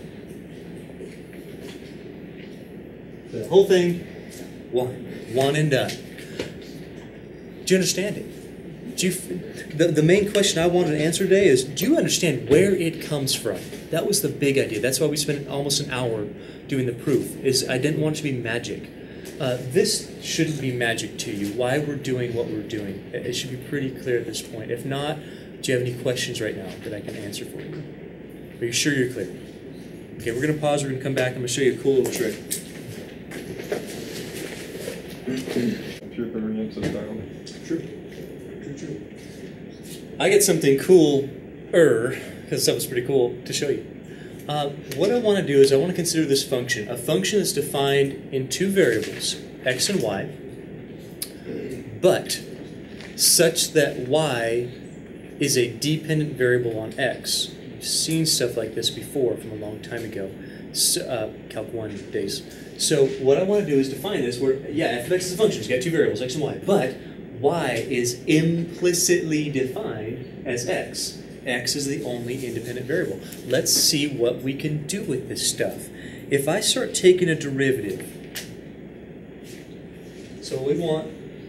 The whole thing, one, one and done. Do you understand it? Do you, the, the main question I wanted to answer today is, do you understand where it comes from? That was the big idea. That's why we spent almost an hour doing the proof, is I didn't want it to be magic. Uh, this shouldn't be magic to you, why we're doing what we're doing. It should be pretty clear at this point. If not, do you have any questions right now that I can answer for you? Are you sure you're clear? Okay, we're going to pause. We're going to come back. I'm going to show you a cool little trick. Pure variance of style. True. True, true. I get something cool-er, because stuff was pretty cool, to show you. Uh, what I want to do is I want to consider this function. A function is defined in two variables, x and y. but such that y is a dependent variable on x. You've seen stuff like this before from a long time ago, so, uh, Calc one days. So what I want to do is define this where, yeah, f of x is a function. It's got two variables, x and y, but y is implicitly defined as x. X is the only independent variable. Let's see what we can do with this stuff. If I start taking a derivative, so we want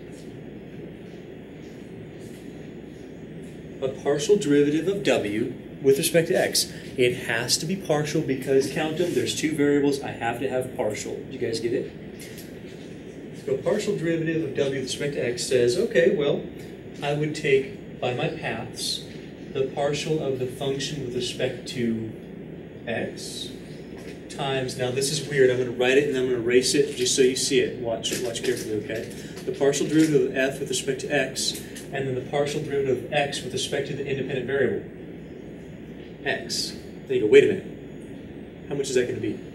a partial derivative of w with respect to x. It has to be partial because, count them, there's two variables, I have to have partial. Do you guys get it? So partial derivative of w with respect to x says, okay, well, I would take, by my paths, the partial of the function with respect to x times, now this is weird, I'm going to write it and I'm going to erase it just so you see it. Watch, watch carefully, okay? The partial derivative of f with respect to x, and then the partial derivative of x with respect to the independent variable, x. Then you go, wait a minute, how much is that going to be?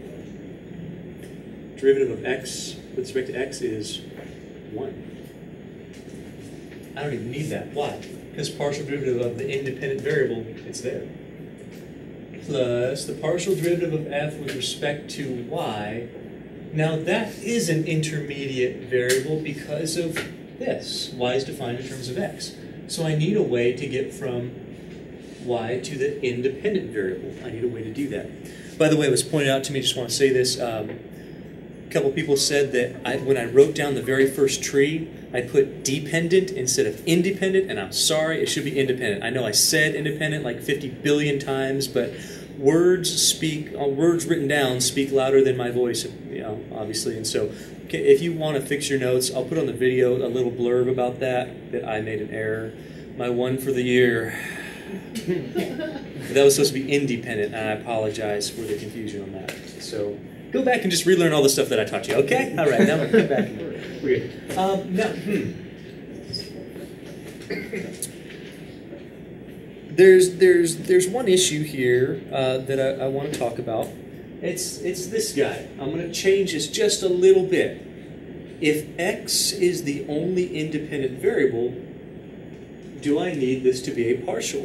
Derivative of x with respect to x is one. I don't even need that. Why? Because partial derivative of the independent variable, it's there. Plus the partial derivative of f with respect to y. Now that is an intermediate variable because of this. Y is defined in terms of x. So I need a way to get from y to the independent variable. I need a way to do that. By the way, it was pointed out to me, I just want to say this, um, a couple people said that I, when I wrote down the very first tree, I put dependent instead of independent, and I'm sorry, it should be independent. I know I said independent like fifty billion times, but words speak, uh, words written down speak louder than my voice, you know, obviously, and so okay, if you want to fix your notes, I'll put on the video a little blurb about that, that I made an error. My one for the year. That was supposed to be independent, and I apologize for the confusion on that. So go back and just relearn all the stuff that I taught you, okay? All right, now we'll come back. We're good. Um, now, hmm. There's, there's, there's one issue here uh, that I, I want to talk about. It's, it's this guy. I'm going to change this just a little bit. If x is the only independent variable, do I need this to be a partial?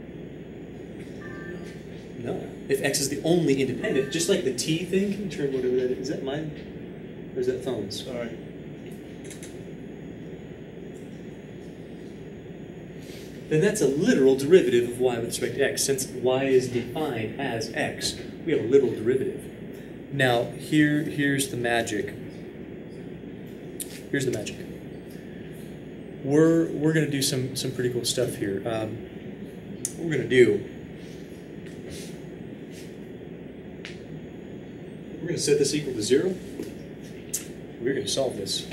No. If x is the only independent, just like the t thing, can you turn whatever that is? Is that mine? Or is that phone's? Sorry. Then that's a literal derivative of y with respect to x. Since y is defined as x, we have a literal derivative. Now, here, here's the magic. Here's the magic. We're, we're going to do some, some pretty cool stuff here. Um, what we're going to do, we're going to set this equal to zero. We're going to solve this.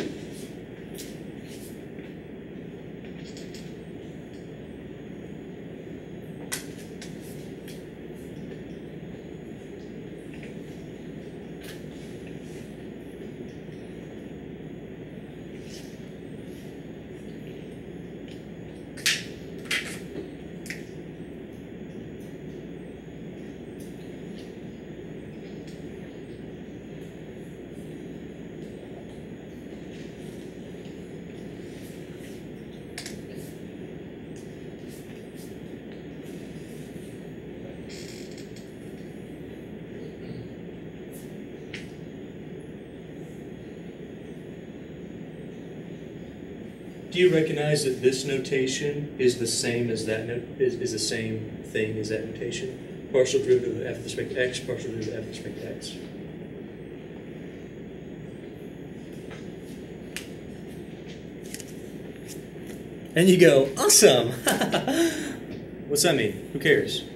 Do you recognize that this notation is the same as that no is, is the same thing as that notation? Partial derivative of f with respect to x, partial derivative of f with respect to x. And you go, awesome! What's that mean? Who cares?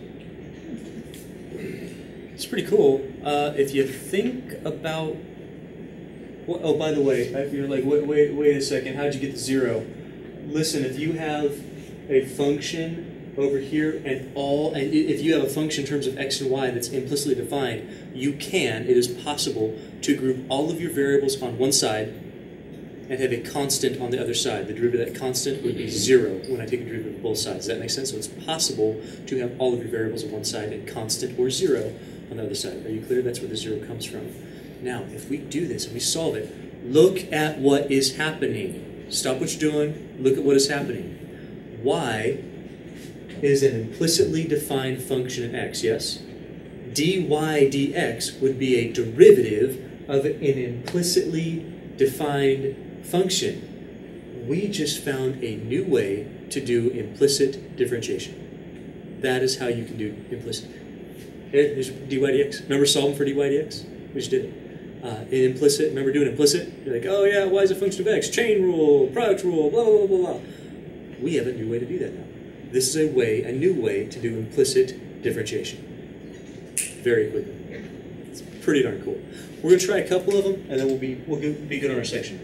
It's pretty cool. Uh, if you think about Well, oh, by the way, if you're like, wait, wait, wait a second, how'd you get to zero? Listen, if you have a function over here and all, and if you have a function in terms of x and y that's implicitly defined, you can, it is possible to group all of your variables on one side and have a constant on the other side. The derivative of that constant would be zero when I take a derivative of both sides. Does that make sense? So it's possible to have all of your variables on one side and constant or zero on the other side. Are you clear? That's where the zero comes from. Now, if we do this and we solve it, look at what is happening. Stop what you're doing. Look at what is happening. Y is an implicitly defined function in x, yes? dy dx would be a derivative of an implicitly defined function. We just found a new way to do implicit differentiation. That is how you can do implicit. Here, here's dy dx. Remember solving for dy dx? We just did it. Uh, in implicit, remember doing implicit? You're like, oh yeah, y is a function of x, chain rule, product rule, blah, blah, blah, blah. We have a new way to do that now. This is a way, a new way to do implicit differentiation. Very quickly. It's pretty darn cool. We're going to try a couple of them, and then we'll be, we'll be good on our section.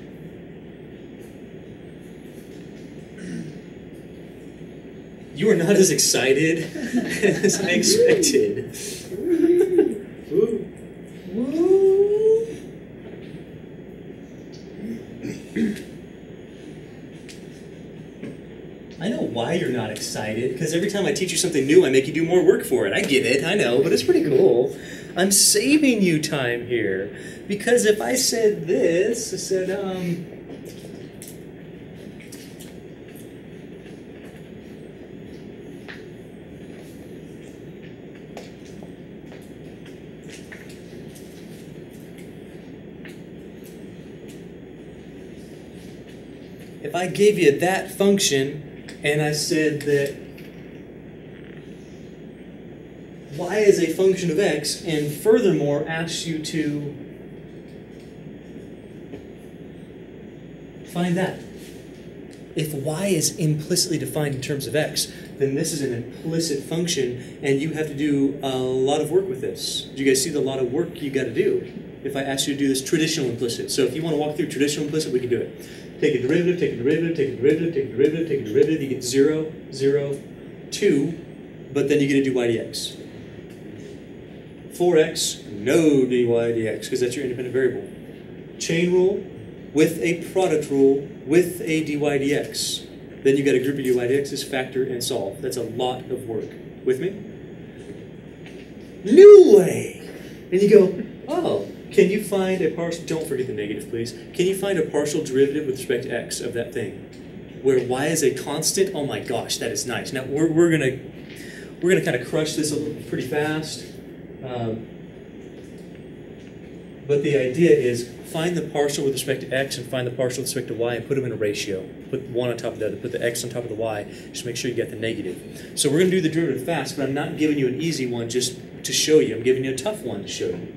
You are not as excited as I expected. I know why you're not excited, because every time I teach you something new, I make you do more work for it. I get it, I know, but it's pretty cool. I'm saving you time here, because if I said this, I said, um... if I gave you that function, and I said that y is a function of x, and furthermore asked you to find that. If y is implicitly defined in terms of x, then this is an implicit function, and you have to do a lot of work with this. Do you guys see the lot of work you got to do if I ask you to do this traditional implicit? So if you want to walk through traditional implicit, we can do it. Take a derivative, take a derivative, take a derivative, take a derivative, take a derivative. You get zero, zero, two, but then you get to do y dx. four x, no dy dx, because that's your independent variable. Chain rule with a product rule with a dy dx. Then you got a group of dy dx's, factor and solve. That's a lot of work. With me? New way! And you go, oh. Can you find a partial, don't forget the negative please, can you find a partial derivative with respect to x of that thing? Where y is a constant? Oh my gosh, that is nice. Now we're, we're gonna we're gonna kind of crush this a little pretty fast. Um, but the idea is find the partial with respect to x and find the partial with respect to y and put them in a ratio. Put one on top of the other, put the x on top of the y, just make sure you get the negative. So we're gonna do the derivative fast, but I'm not giving you an easy one just to show you. I'm giving you a tough one to show you.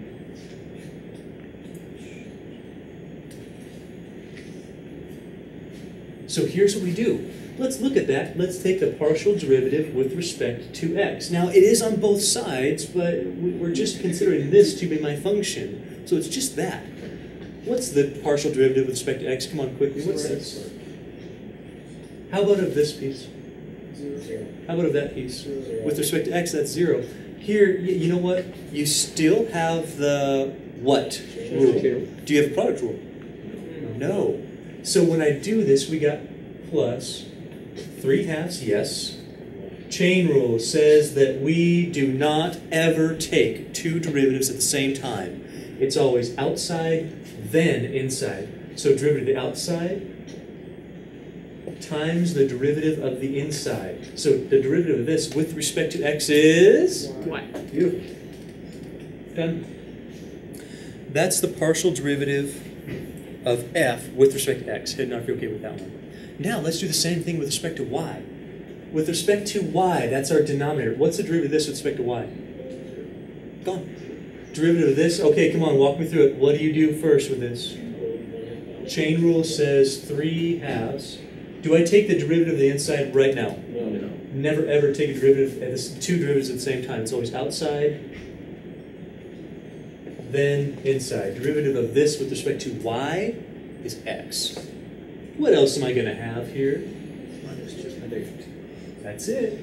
So here's what we do. Let's look at that. Let's take the partial derivative with respect to x. Now, it is on both sides, but we're just considering this to be my function. So it's just that. What's the partial derivative with respect to x? Come on, quickly. What's this? How about of this piece? Zero. How about of that piece? With respect to x, that's zero. Here, you know what? You still have the what rule? Do you have a product rule? No. So when I do this, we got plus three halves, yes. Chain rule says that we do not ever take two derivatives at the same time. It's always outside, then inside. So derivative of the outside times the derivative of the inside. So the derivative of this with respect to x is Y. Beautiful. Done. That's the partial derivative of f with respect to x. Head nod if you're okay with that one. Now let's do the same thing with respect to y. With respect to y, that's our denominator. What's the derivative of this with respect to y? Gone. Derivative of this? Okay, come on, walk me through it. What do you do first with this? Chain rule says three halves. Do I take the derivative of the inside right now? No. Never ever take a derivative at this, two derivatives at the same time. It's always outside, then inside. Derivative of this with respect to y is x. What else am I going to have here? That's it.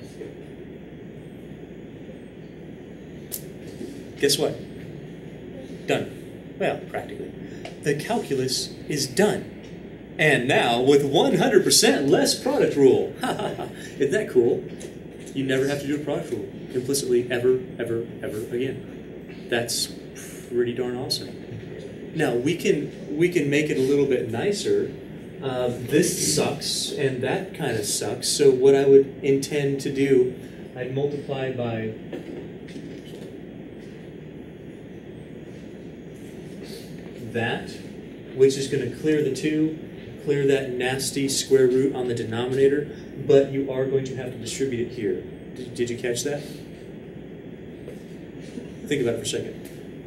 Guess what? Done. Well, practically. The calculus is done. And now with one hundred percent less product rule. Isn't that cool? You never have to do a product rule implicitly ever, ever, ever again. That's pretty darn awesome. Now we can we can make it a little bit nicer. uh, this sucks, and that kind of sucks. So what I would intend to do, I'd multiply by that, which is going to clear the two, clear that nasty square root on the denominator, but you are going to have to distribute it here. Did, did you catch that? Think about it for a second.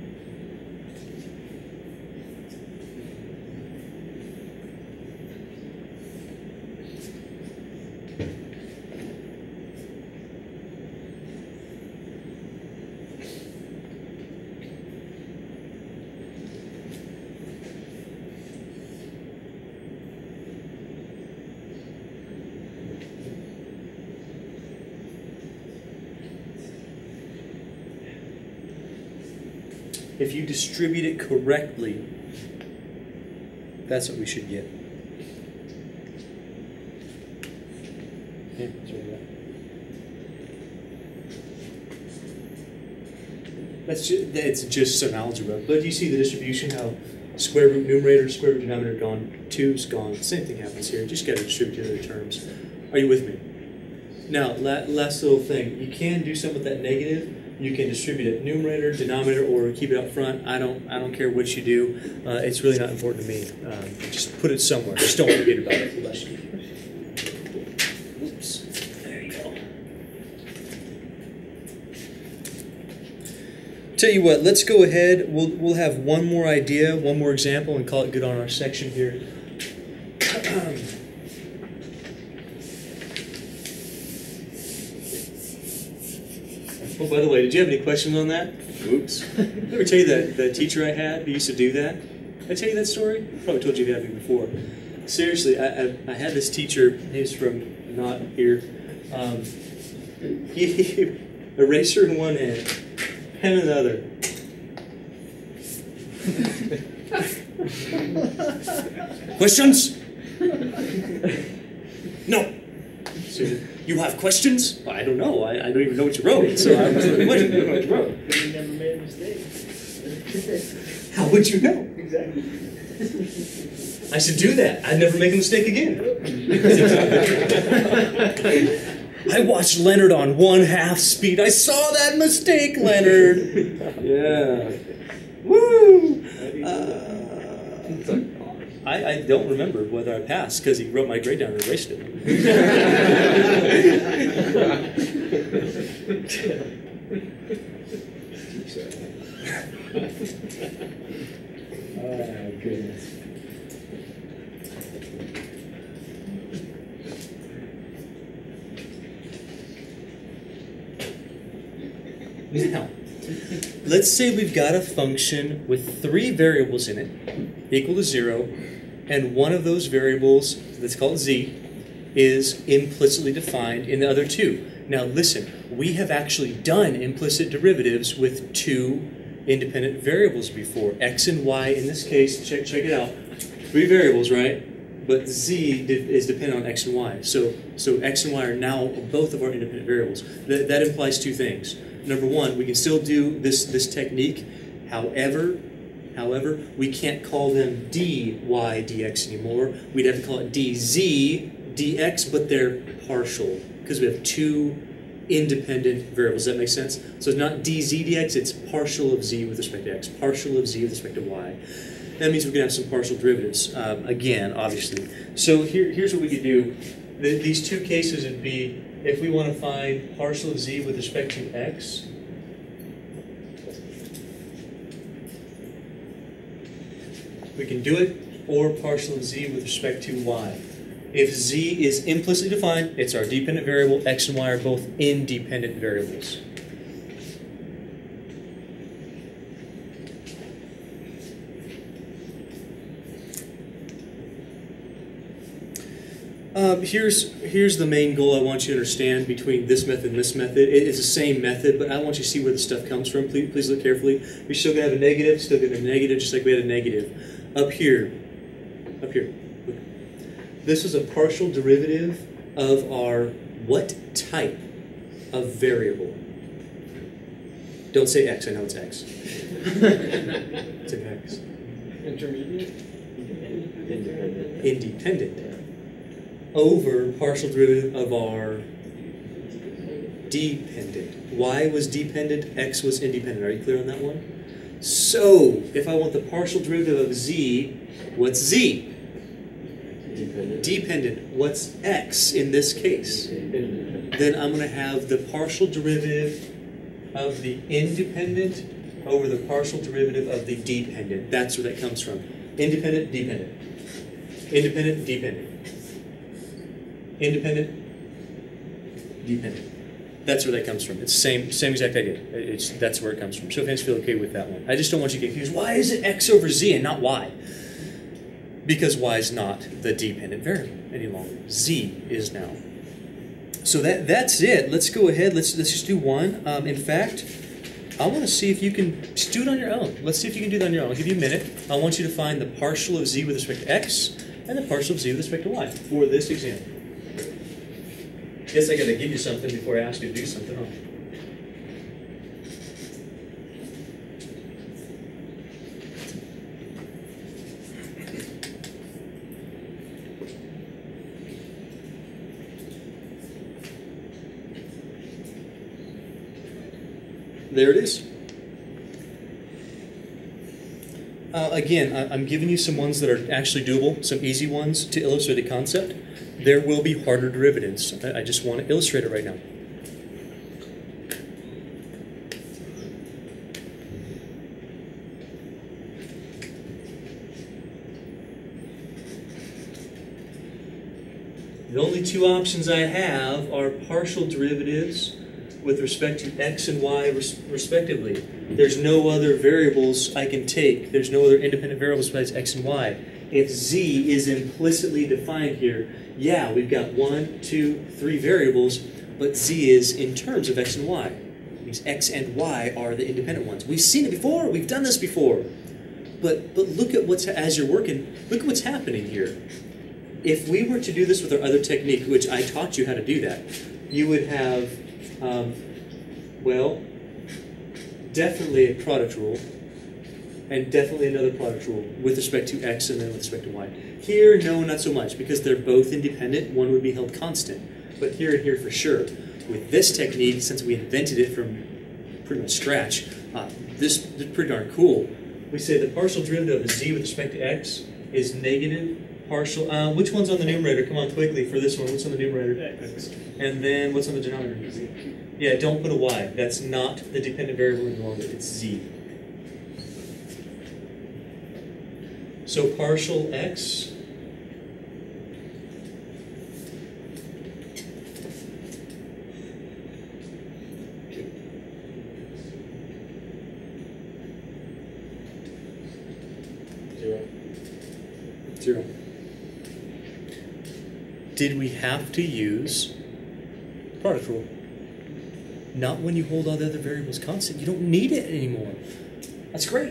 If you distribute it correctly, that's what we should get. Yeah, that's what we got. That's just, it's just some algebra. But you see the distribution, how square root numerator, square root denominator gone, two's gone. Same thing happens here. Just got to distribute the other terms. Are you with me? Now, last little thing. You can do something with that negative. You can distribute it numerator, denominator, or keep it up front. I don't. I don't care what you do. Uh, it's really not important to me. Um, just put it somewhere. Just don't forget about it. Oops. There you go. Tell you what. Let's go ahead. We'll we'll have one more idea, one more example, and call it good on our section here. Oh, by the way, did you have any questions on that? Oops. Did I ever tell you that the teacher I had who used to do that? Did I tell you that story? I probably told you that before. Seriously, I, I, I had this teacher, he's from not here. Um, he, he, eraser in one hand, pen in the other. Questions? No. So, you have questions? Well, I don't know. I, I don't even know what you wrote. So I was like, what? I don't know what you wrote. You never made a mistake. How would you know? Exactly. I should do that. I'd never make a mistake again. I watched Leonard on one half speed. I saw that mistake, Leonard. Yeah. Woo! Uh, I, I don't remember whether I passed because he wrote my grade down and erased it. Oh, goodness. Now, let's say we've got a function with three variables in it, equal to zero, and one of those variables, let's call it z, is implicitly defined in the other two. Now listen, we have actually done implicit derivatives with two independent variables before. X and y, in this case, check, check it out, three variables, right? But z is dependent on x and y. So, so x and y are now both of our independent variables. That, that implies two things. Number one, we can still do this, this technique. However, however, we can't call them dy dx anymore. We'd have to call it dz dx, but they're partial because we have two independent variables. Does that make sense? So it's not dz dx, it's partial of z with respect to x, partial of z with respect to y. That means we can have some partial derivatives, um, again, obviously. So here, here's what we could do. The, these two cases would be, if we want to find partial of z with respect to x, we can do it, or partial of z with respect to y. If z is implicitly defined, it's our dependent variable, x and y are both independent variables. Um, here's, here's the main goal I want you to understand between this method and this method. It is the same method, but I want you to see where the stuff comes from. Please, please look carefully. We're still going to have a negative, still going to have a negative, just like we had a negative. Up here, up here, look. This is a partial derivative of our what type of variable? Don't say x, I know it's x. It's an x. Intermediate? Independent. independent over partial derivative of our dependent. Y was dependent, X was independent. Are you clear on that one? So, if I want the partial derivative of Z, what's Z? Dependent. Dependent. What's X in this case? Independent. Then I'm going to have the partial derivative of the independent over the partial derivative of the dependent. That's where that comes from. Independent, dependent. Independent, dependent. Independent, dependent. That's where that comes from. It's the same, same exact idea. It's, that's where it comes from. Show of hands feel okay with that one. I just don't want you to get confused. Why is it X over Z and not Y? Because Y is not the dependent variable any longer. Z is now. So that that's it. Let's go ahead. Let's let's just do one. Um, in fact, I want to see if you can just do it on your own. Let's see if you can do that on your own. I'll give you a minute. I want you to find the partial of Z with respect to X and the partial of Z with respect to Y for this example. Guess I got to give you something before I ask you to do something. Huh? There it is. Uh, again, I, I'm giving you some ones that are actually doable, some easy ones to illustrate the concept. There will be harder derivatives. I, I just want to illustrate it right now. The only two options I have are partial derivatives with respect to X and Y res respectively. There's no other variables I can take. There's no other independent variables besides X and Y. If Z is implicitly defined here, yeah, we've got one, two, three variables, but Z is in terms of X and Y. These X and Y are the independent ones. We've seen it before. We've done this before. But, but look at what's, as you're working, look at what's happening here. If we were to do this with our other technique, which I taught you how to do that, you would have Um, well, definitely a product rule, and definitely another product rule with respect to X and then with respect to Y. Here, no, not so much, because they're both independent. One would be held constant, but here and here for sure. With this technique, since we invented it from pretty much scratch, uh, this, this is pretty darn cool. We say the partial derivative of Z with respect to X is negative partial. Uh, which one's on the numerator? Come on, quickly for this one. What's on the numerator? X. And then what's on the denominator? Z. Yeah, don't put a Y. That's not the dependent variable any longer. It's Z. So partial X Zero. Zero. Did we have to use product rule? Not when you hold all the other variables constant. You don't need it anymore. That's great.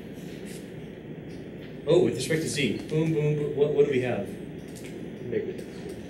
Oh, with respect to Z, boom, boom, boom. What, what do we have? Negative.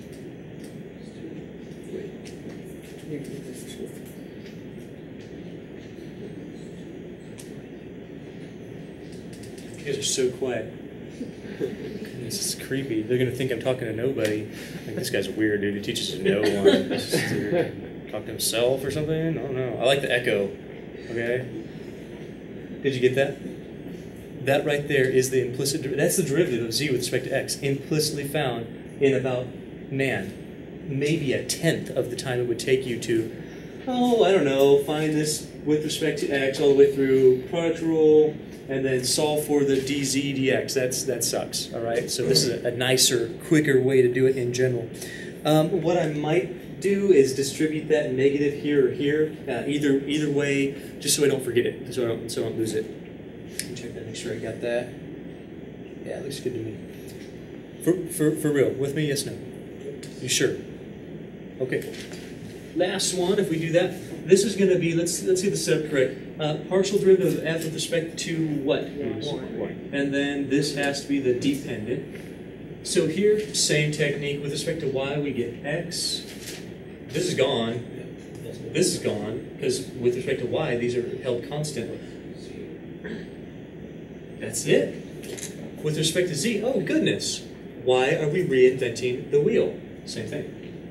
You guys are so quiet. This is creepy. They're going to think I'm talking to nobody. Like, this guy's weird, dude. He teaches to no one. Talk to himself or something? I don't know. I like the echo. Okay? Did you get that? That right there is the implicit, that's the derivative of Z with respect to X, implicitly found in about, man, maybe a tenth of the time it would take you to, oh, I don't know, find this with respect to X all the way through product rule, and then solve for the dz dx. That's, that sucks, all right? So this is a, a nicer, quicker way to do it in general. Um, what I might do is distribute that negative here or here, uh, either either way, just so I don't forget it, so I don't, so I don't lose it. Let me check that, make sure I got that. Yeah, it looks good to me. For, for, for real, with me, yes, no? You sure? Okay. Last one, if we do that, this is going to be, let's let's see the setup correct. Uh, partial derivative of f with respect to what? One. And then this has to be the dependent. So here, same technique. With respect to y, we get x. This is gone. This is gone, because with respect to y, these are held constant. That's it. With respect to z, oh goodness, why are we reinventing the wheel? Same thing.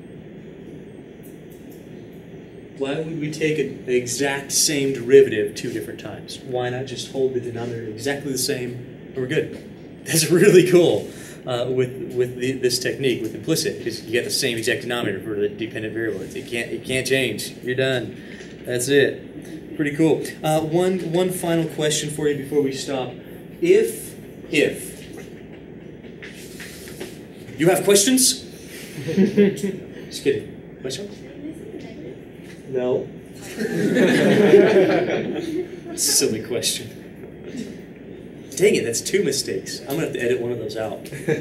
Why would we take an exact same derivative two different times? Why not just hold the denominator exactly the same and we're good? That's really cool uh, with with the, this technique, with implicit, because you get the same exact denominator for the dependent variable. It can't, it can't change. You're done. That's it. Pretty cool. Uh, one, one final question for you before we stop. If, if you have questions? Just kidding. Question? No. Silly question. Dang it, that's two mistakes. I'm going to have to edit one of those out.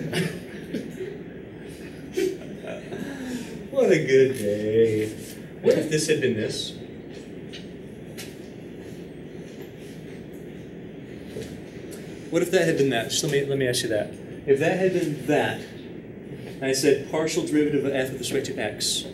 What a good day. What if this had been this? What if that had been that? Just let me, let me ask you that. If that had been that, and I said partial derivative of f with respect to x,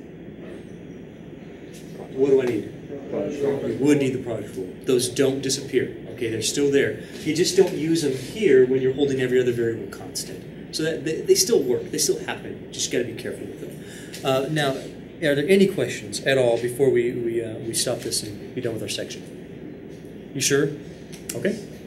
what do I need? You would need the product rule. Those don't disappear. Okay, they're still there. You just don't use them here when you're holding every other variable constant. So that they, they still work. They still happen. You just got to be careful with them. Uh, now, are there any questions at all before we we uh, we stop this and be done with our section? You sure? Okay.